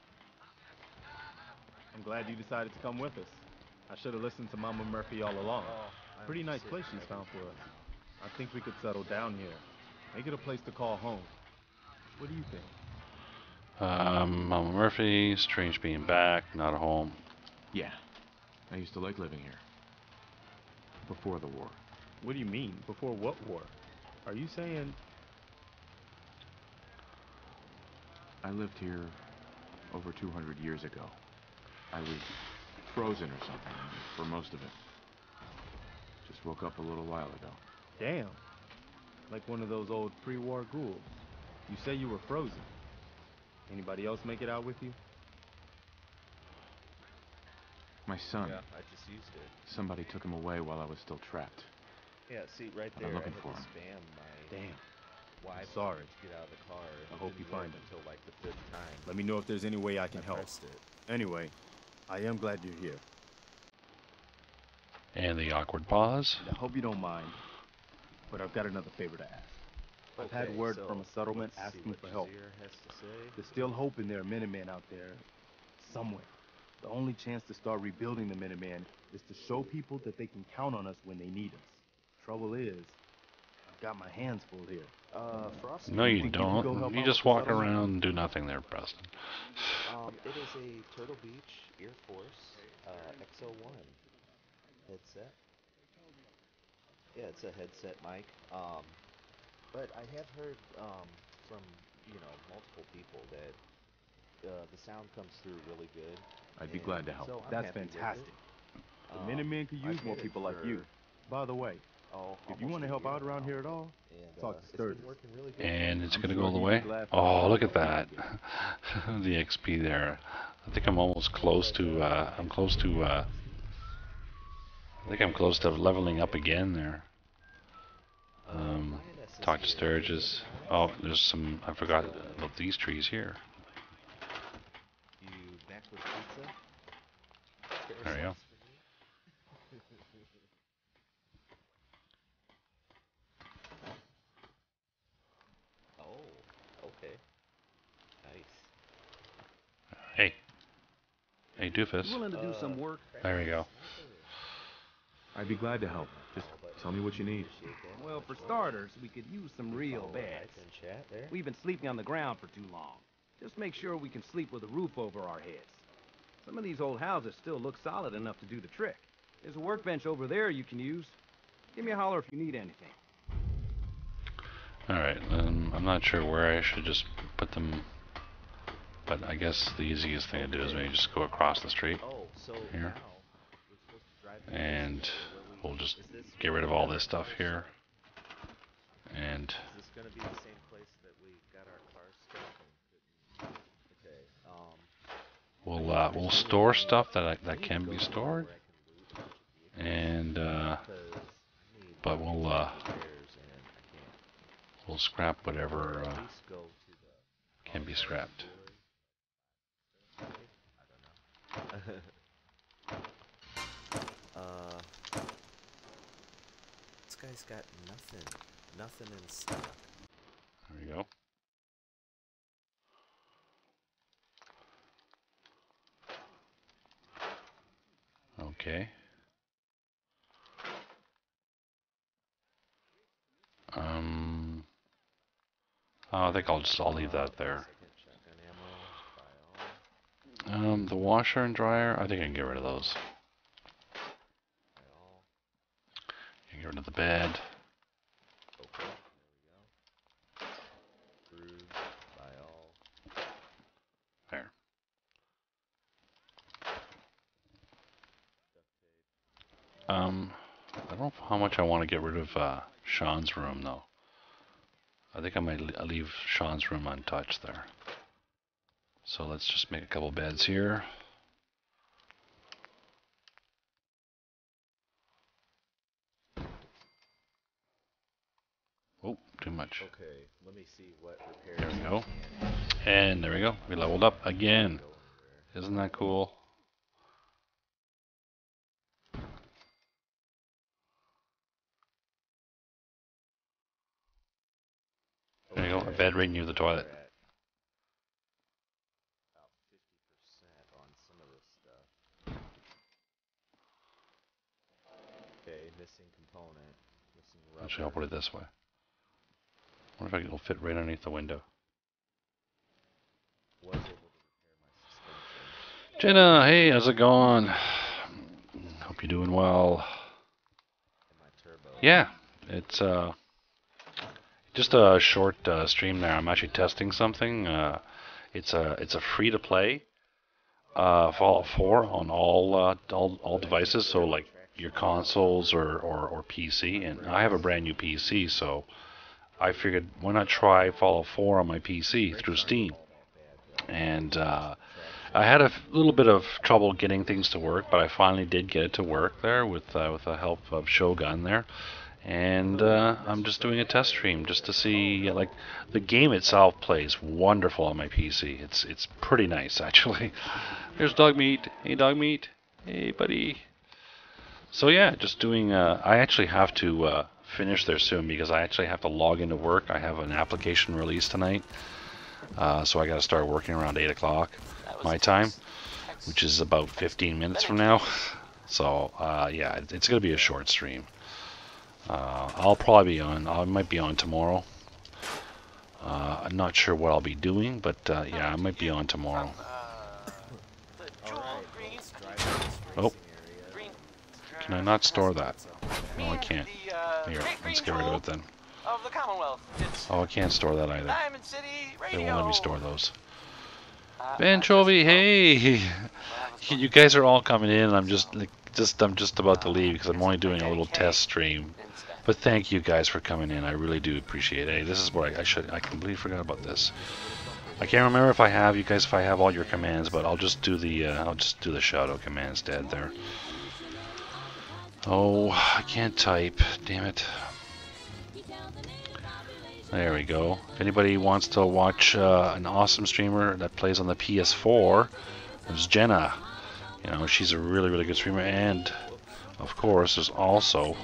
I'm glad you decided to come with us. I should have listened to Mama Murphy all along. Pretty nice place she's found for us. I think we could settle down here. Make it a place to call home. What do you think? Mama Murphy, strange being back, not a home. Yeah. I used to like living here. Before the war. What do you mean? Before what war? Are you saying... I lived here over 200 years ago. I was frozen or something for most of it. Just woke up a little while ago. Damn. Like one of those old pre-war ghouls. You say you were frozen. Anybody else make it out with you? My son. Yeah, I just used it. Somebody took him away while I was still trapped. Yeah, see, right But there, I'm I looking had for to him. spam my Damn. wife Sorry. to get out of the car. I hope you find him. Until like the 5th time. Let me know if there's any way I can help. Pressed it. Anyway, I am glad you're here. And the awkward pause. I hope you don't mind, but I've got another favor to ask. I've had word from a settlement asking for help. Has to say. There's still hope in there are Minutemen out there somewhere. The only chance to start rebuilding the Minutemen is to show people that they can count on us when they need us. Trouble is, I've got my hands full here. Frosty. No, you think you can go help don't. You out just with the walk settlement? around and do nothing there, Preston. It is a Turtle Beach Air Force XO1 headset. Yeah, it's a headset mic. But I have heard from multiple people that the sound comes through really good. I'd be glad to help. So I'm That's happy with it. fantastic. The Minutemen could I've use more hit it people like for, you. By the way, If you want to help out around here at all, And talk to it's been Sturgis. working really good. And it's I'm gonna sure go all the he'd be way. glad for Oh, you. look at that. The XP there. I think I'm almost close to, I think I'm close to leveling up again there. Talk to Sturgis. Oh, there's some, I forgot about these trees here. You back with pizza? There you go. Oh, okay. Nice. Hey. Hey, Doofus. Willing to do some work? There we go. I'd be glad to help. Just tell me what you need. Well, for starters, we could use some real beds. Chat there. We've been sleeping on the ground for too long. Just make sure we can sleep with a roof over our heads. Some of these old houses still look solid enough to do the trick. There's a workbench over there you can use. Give me a holler if you need anything. Alright, I'm not sure where I should just put them, but I guess the easiest thing to do is maybe just go across the street Oh, so here. now we're supposed to drive through And this where we'll just is this get where rid of we all got this our stuff cars? here. And Is this gonna be the same place that we got our cars stuck and okay, we'll store stuff that can be stored. And but we'll scrap whatever can be scrapped. this guy's got nothing in stock. There we go. Okay. I think I'll leave that there. The washer and dryer, I think I can get rid of those. You can get rid of the bed. Okay, there we go. Screws, by all. There. I don't know how much I want to get rid of Sean's room though. I think I might leave Sean's room untouched there. So let's just make a couple beds here. Oh, too much. Okay, let me see what repairs. There we go. And there we go. We leveled up again. Isn't that cool? There you go. A bed right near the toilet. About 50% on some of this stuff. Okay, missing component. Missing rubber. Actually, I'll put it this way. I wonder if it'll fit right underneath the window. Was able to repair my suspension. Jenna, hey, how's it going? Hope you're doing well. And my turbo. Yeah, it's just a short stream there. I'm actually testing something. It's a free to play Fallout 4 on all devices. So like your consoles or PC. And I have a brand new PC, so I figured why not try Fallout 4 on my PC through Steam. And I had a little bit of trouble getting things to work, but I finally did get it to work there with the help of Shogun there. And I'm just doing a test stream just to see, like, the game itself plays wonderful on my PC. It's pretty nice, actually. There's Dog Meat. Hey, Dog Meat. Hey, buddy. So yeah, just doing. I actually have to finish there soon because I actually have to log into work. I have an application release tonight, so I got to start working around 8 o'clock my time, which is about 15 minutes from now. So yeah, it's gonna be a short stream. I'll probably be on. I might be on tomorrow. I'm not sure what I'll be doing, but yeah, I might be on tomorrow. Oh, can I not store that? No, I can't. Here, let's get rid of it then. Of the Commonwealth. It's Oh, I can't store that either. Diamond City Radio. They won't let me store those. Anchovy, hey! You guys are all coming in, and I'm just about to leave because I'm only doing a little test stream But thank you guys for coming in. I really do appreciate it. Hey, this is what I completely forgot about this. I can't remember if I have you guys, if I have all your commands, but I'll just do the shadow command instead there. Oh, I can't type. Damn it. There we go. If anybody wants to watch an awesome streamer that plays on the PS4, there's Jenna. You know, she's a really, really good streamer. And, of course, there's also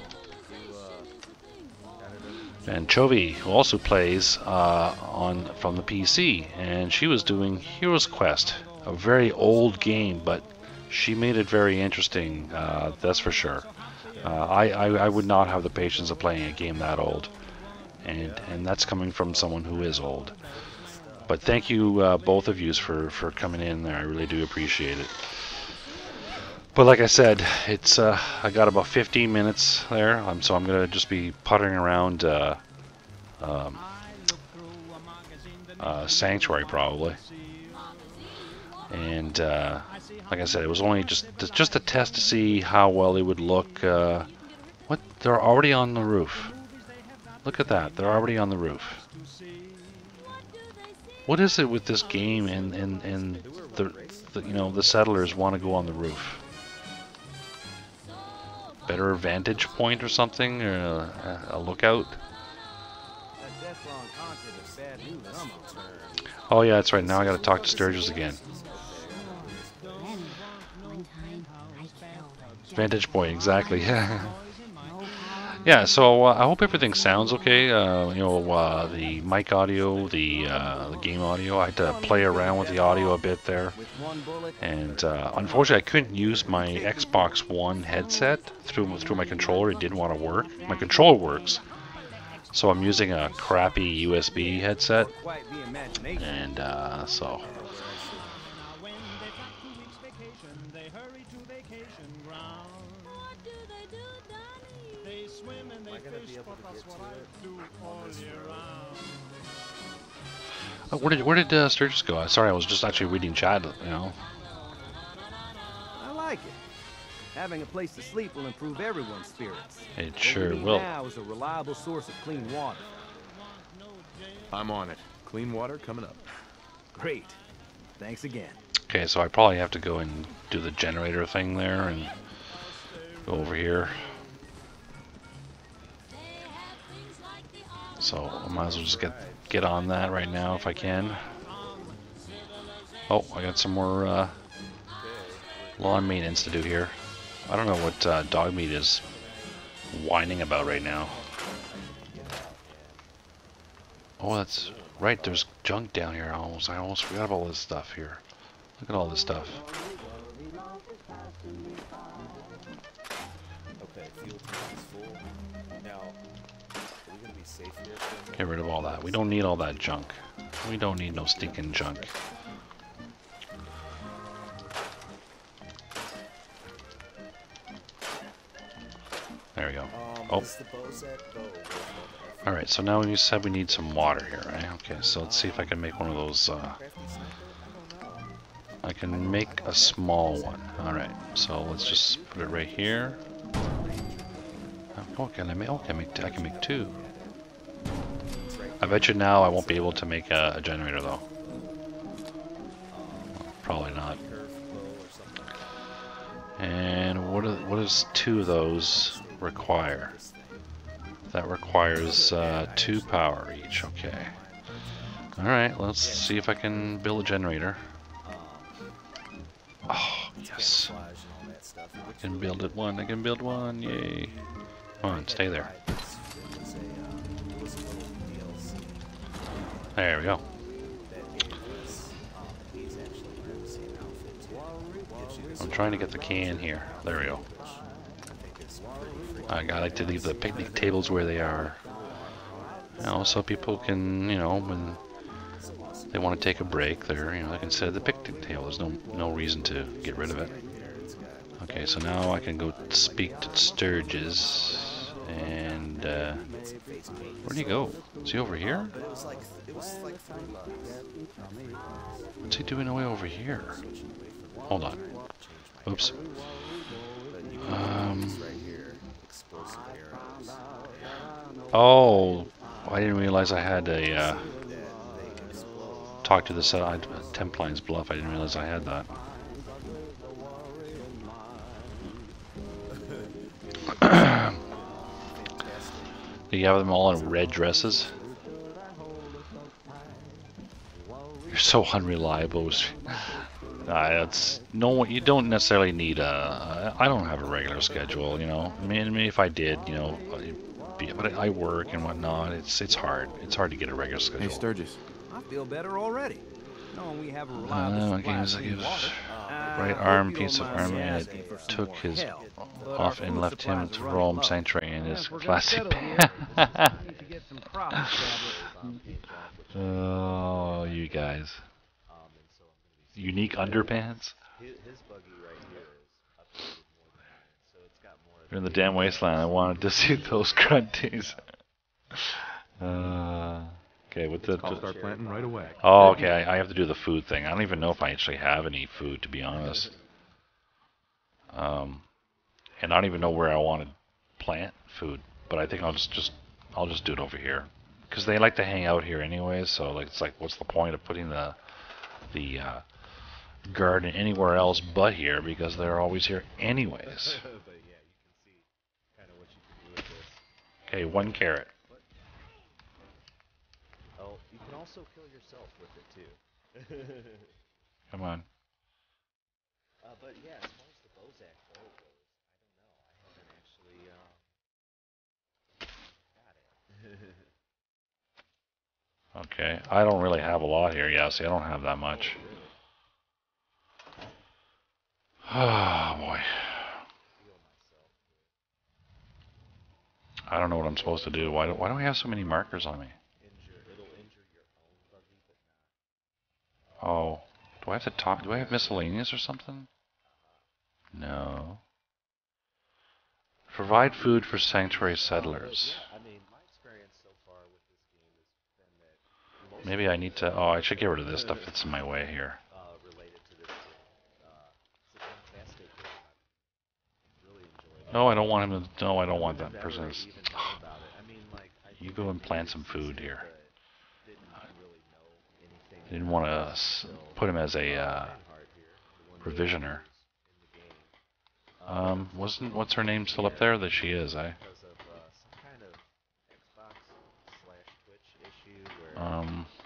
Anchovy, who also plays from the PC. And she was doing Heroes Quest, a very old game, but she made it very interesting, that's for sure. I would not have the patience of playing a game that old. And that's coming from someone who is old. But thank you, both of you, for coming in there. I really do appreciate it. But like I said, it's I got about 15 minutes there, so I'm gonna just be puttering around Sanctuary probably. And like I said, it was only just a test to see how well it would look. What? They're already on the roof. Look at that, they're already on the roof. What is it with this game and the you know, the settlers want to go on the roof? Better vantage point or something, or a lookout? Oh yeah, that's right, now I gotta talk to Sturgis again. Vantage point, exactly. Yeah, so I hope everything sounds okay. You know, the mic audio, the game audio. I had to play around with the audio a bit there, and unfortunately, I couldn't use my Xbox One headset through my controller. It didn't want to work. My controller works, so I'm using a crappy USB headset, and so. Where did Sturgis go? Sorry, I was just actually reading chat, you know. I like it. Having a place to sleep will improve everyone's spirits. It sure will. Now is a reliable source of clean water. I'm on it. Clean water coming up. Great. Thanks again. Okay, so I probably have to go and do the generator thing there and go over here. So I might as well just get on that right now if I can. Oh, I got some more lawn maintenance to do here. I don't know what dog meat is whining about right now. Oh, that's right. There's junk down here. I almost forgot about all this stuff here. Look at all this stuff. Okay, fuel tank is full. Now, are we gonna be safe here? Get rid of all that. We don't need all that junk. We don't need no stinking junk. There we go. Oh. Alright, so now you said we need some water here, right? Okay, so let's see if I can make one of those. I can make a small one. Alright, so let's just put it right here. Oh, can I make? Oh, I can make two. I bet you now I won't be able to make a generator though. Probably not. And what does two of those require? That requires 2 power each. Okay. All right. Let's see if I can build a generator. Oh yes. I can build it one. I can build one. Yay! Come on, stay there. There we go. I'm trying to get the can here. There we go. I like to leave the picnic tables where they are. You know, so people can, you know, when they want to take a break, they can sit at the picnic table. There's no reason to get rid of it. Okay, so now I can go speak to Sturgis, and where'd he go? Is he over here? What's he doing away over here? Hold on. Oops. explosive arrows. Oh, I didn't realize I had a That they explode. talk to the Templine's Bluff. I didn't realize I had that. Do you have them all in red dresses? You're so unreliable. It's no. You don't necessarily need a. I don't have a regular schedule. You know. I mean, if I did, you know, but I work and whatnot. It's hard. It's hard to get a regular schedule. Hey, Sturgis. I feel better already. Knowing we have a reliable Okay, supply was of like clean his water. right I arm, hope you piece of don't mind armor, me and asking it for some took more his help, but our off and food left him supplies to are roam running low. sanctuary in his If we're gonna classic. settle here, we need to get some crops established. Oh, you guys. Unique underpants? His buggy right here is upgraded more than mine, so it's got more. You're in the damn wasteland. I wanted to see those grunties. Okay, with the. I'll start planting right away. Oh, okay. I have to do the food thing. I don't even know if I actually have any food, to be honest. And I don't even know where I want to plant food, but I think I'll just do it over here, because they like to hang out here anyways. So like, it's like, what's the point of putting the garden anywhere else but here, because they're always here anyways. But yeah, you can see kind of what you can do with this. Okay, 1 carrot. Oh, you can also kill yourself with it too. Come on. But yeah, as far as the Bozak bow goes, I don't know. I haven't actually got it. Okay, I don't really have a lot here. Yeah, see, I don't have that much. Oh boy. I don't know what I'm supposed to do. Why do we have so many markers on me? It'll injure your own buggy, but not. Oh, do I have to talk? Do I have miscellaneous or something? No. Provide food for sanctuary settlers. I mean, my experience so far with this game has been that Maybe I need to. Oh, I should get rid of this stuff that's in my way here. related to this game. It's a fantastic game. I really enjoyed it. No, I don't want him to. No, I don't want that Never person. even known about it. I mean, like, I You think go I and knew plant it some was food easy, here. but didn't really know anything I didn't about want it to until put him as a Reinhardt here, the one that revisioner. was in the game. Wasn't what's her name still up there? That she is, eh? Because of some kind of Xbox/Twitch issue where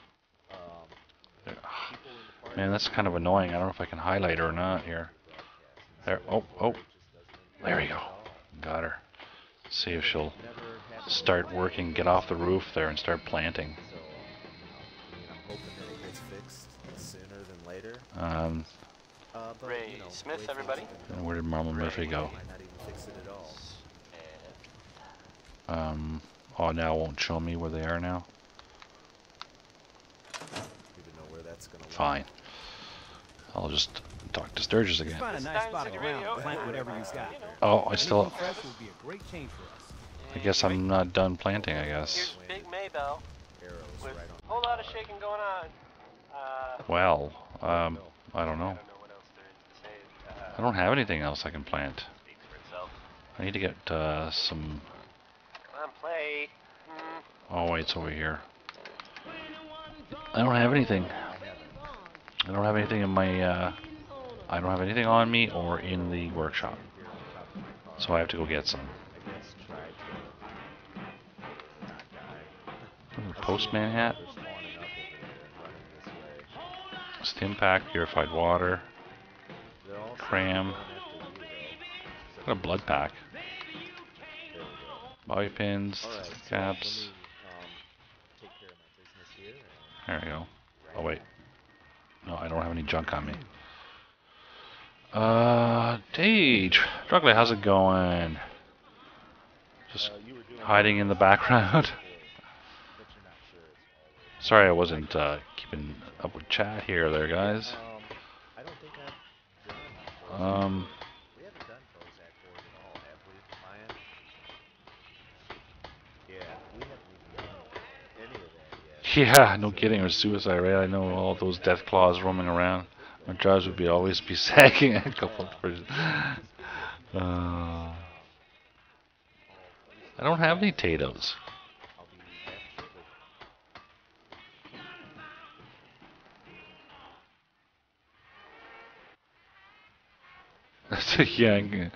people in the party Man, that's kind of annoying. I don't know if I can highlight her or not here. There. Oh. There we go. Got her. See if she'll start working, get off the roof there, and start planting. So, I'm hoping that it gets fixed sooner than later. But, Ray Smith, everybody. And where did Mama Murphy go? Might not even fix it at all. Oh, now it won't show me where they are now. Even know where that's gonna Fine. I'll just talk to Sturgis again. Find a nice spot around, plant whatever you got. Oh, I still. Anything fresh would be a great change for us. I guess I'm not done planting. I Here's guess. Big Maybell Arrows with right a whole lot of shaking going on. Well, I don't know. I don't know what else there is to say. I don't have anything else I can plant. Speaks for itself. I need to get some. Come on, play. Oh wait, it's over here. I don't have anything. I don't have anything in my. I don't have anything on me or in the workshop. So I have to go get some. Postman hat. Stim pack, purified water. Cram. Got a blood pack. Bobby pins, caps. There we go. Oh wait. No, I don't have any junk on me. Hey, Drugley, how's it going? Just hiding in the background. Sorry I wasn't keeping up with chat here there, guys. We haven't done Bozak Wars at all, have we, Maya? Yeah, we haven't even done any of that yet. Yeah, no kidding, or suicide, right? I know all those death claws roaming around. My jobs would be always be sagging a couple of I don't have any potatoes. I'll be back shortly. Yeah.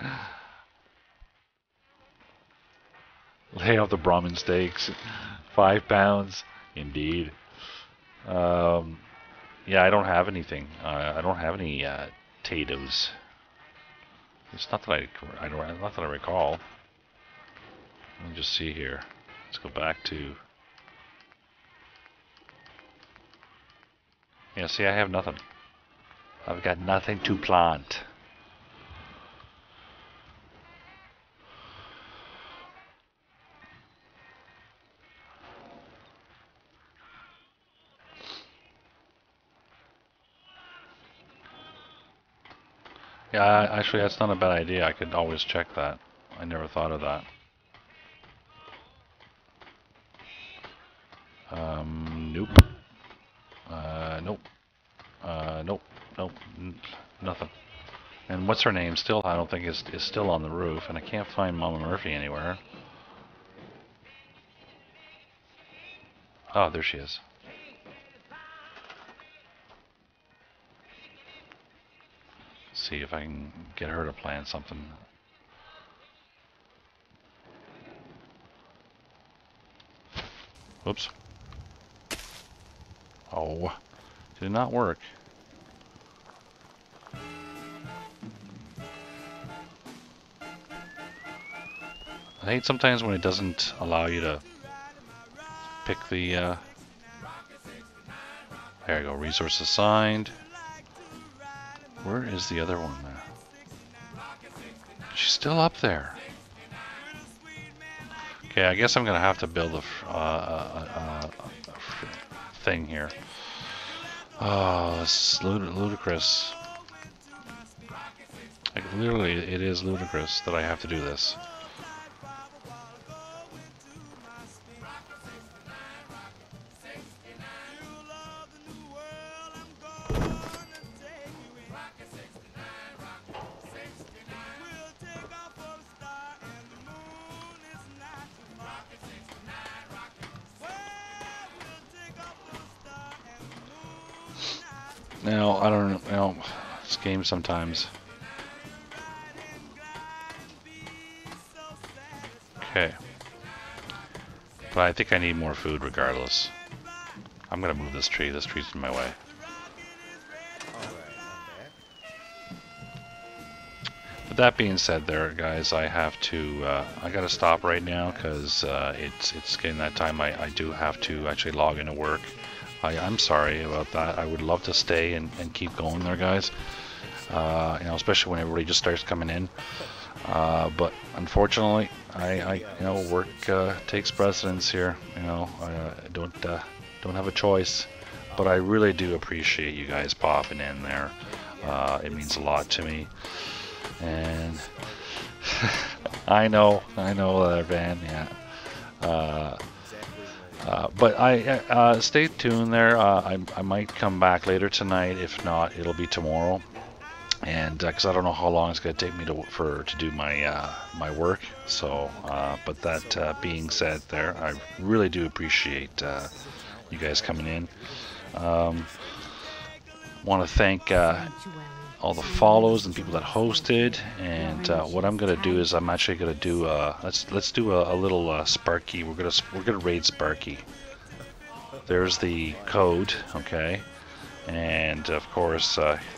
Lay off the Brahmin steaks. 5 pounds. Indeed. Yeah, I don't have anything. I don't have any potatoes. It's not that not that I recall. Let me just see here. Let's go back to. Yeah, see, I have nothing. I've got nothing to plant. Yeah, actually, that's not a bad idea. I could always check that. I never thought of that. Nope. Nope. Nope. Nope. Nothing. And what's her name? Still, I don't think is still on the roof, and I can't find Mama Murphy anywhere. Oh, there she is. See if I can get her to plant something. Whoops. Oh, did not work. I hate sometimes when it doesn't allow you to pick the, there you go, resource assigned. Where is the other one now? She's still up there. Okay, I guess I'm gonna have to build a thing here. Oh, this is ludicrous. Like, literally, it is ludicrous that I have to do this. Now, I don't know, this game sometimes. Okay. But I think I need more food regardless. I'm gonna move this tree. This tree's in my way. But that being said there, guys, I have to, I gotta stop right now because it's getting that time. I do have to actually log into work. I'm sorry about that. I would love to stay and keep going there, guys. You know, especially when everybody just starts coming in. But unfortunately, I you know, work takes precedence here. You know, I don't have a choice. But I really do appreciate you guys popping in there. It means a lot to me. And I know that Van, yeah. But I stay tuned there. I might come back later tonight. If not, it'll be tomorrow. And because I don't know how long it's going to take me to do my my work. So, but that being said, there, I really do appreciate you guys coming in. Want to thank all the follows and people that hosted. And what I'm gonna do is I'm actually gonna do let's do a little Sparky. We're gonna raid Sparky. There's the code, okay, and of course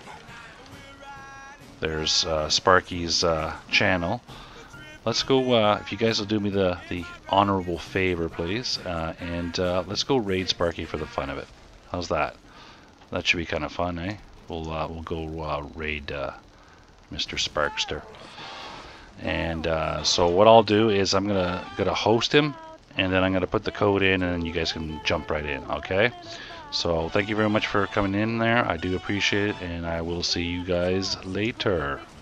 there's Sparky's channel. Let's go. If you guys will do me the honorable favor, please, and let's go raid Sparky for the fun of it. How's that? That should be kind of fun, eh? We'll go raid Mr. Sparkster. And so what I'll do is I'm gonna host him, and then I'm gonna put the code in, and then you guys can jump right in. Okay? So thank you very much for coming in there. I do appreciate it, and I will see you guys later.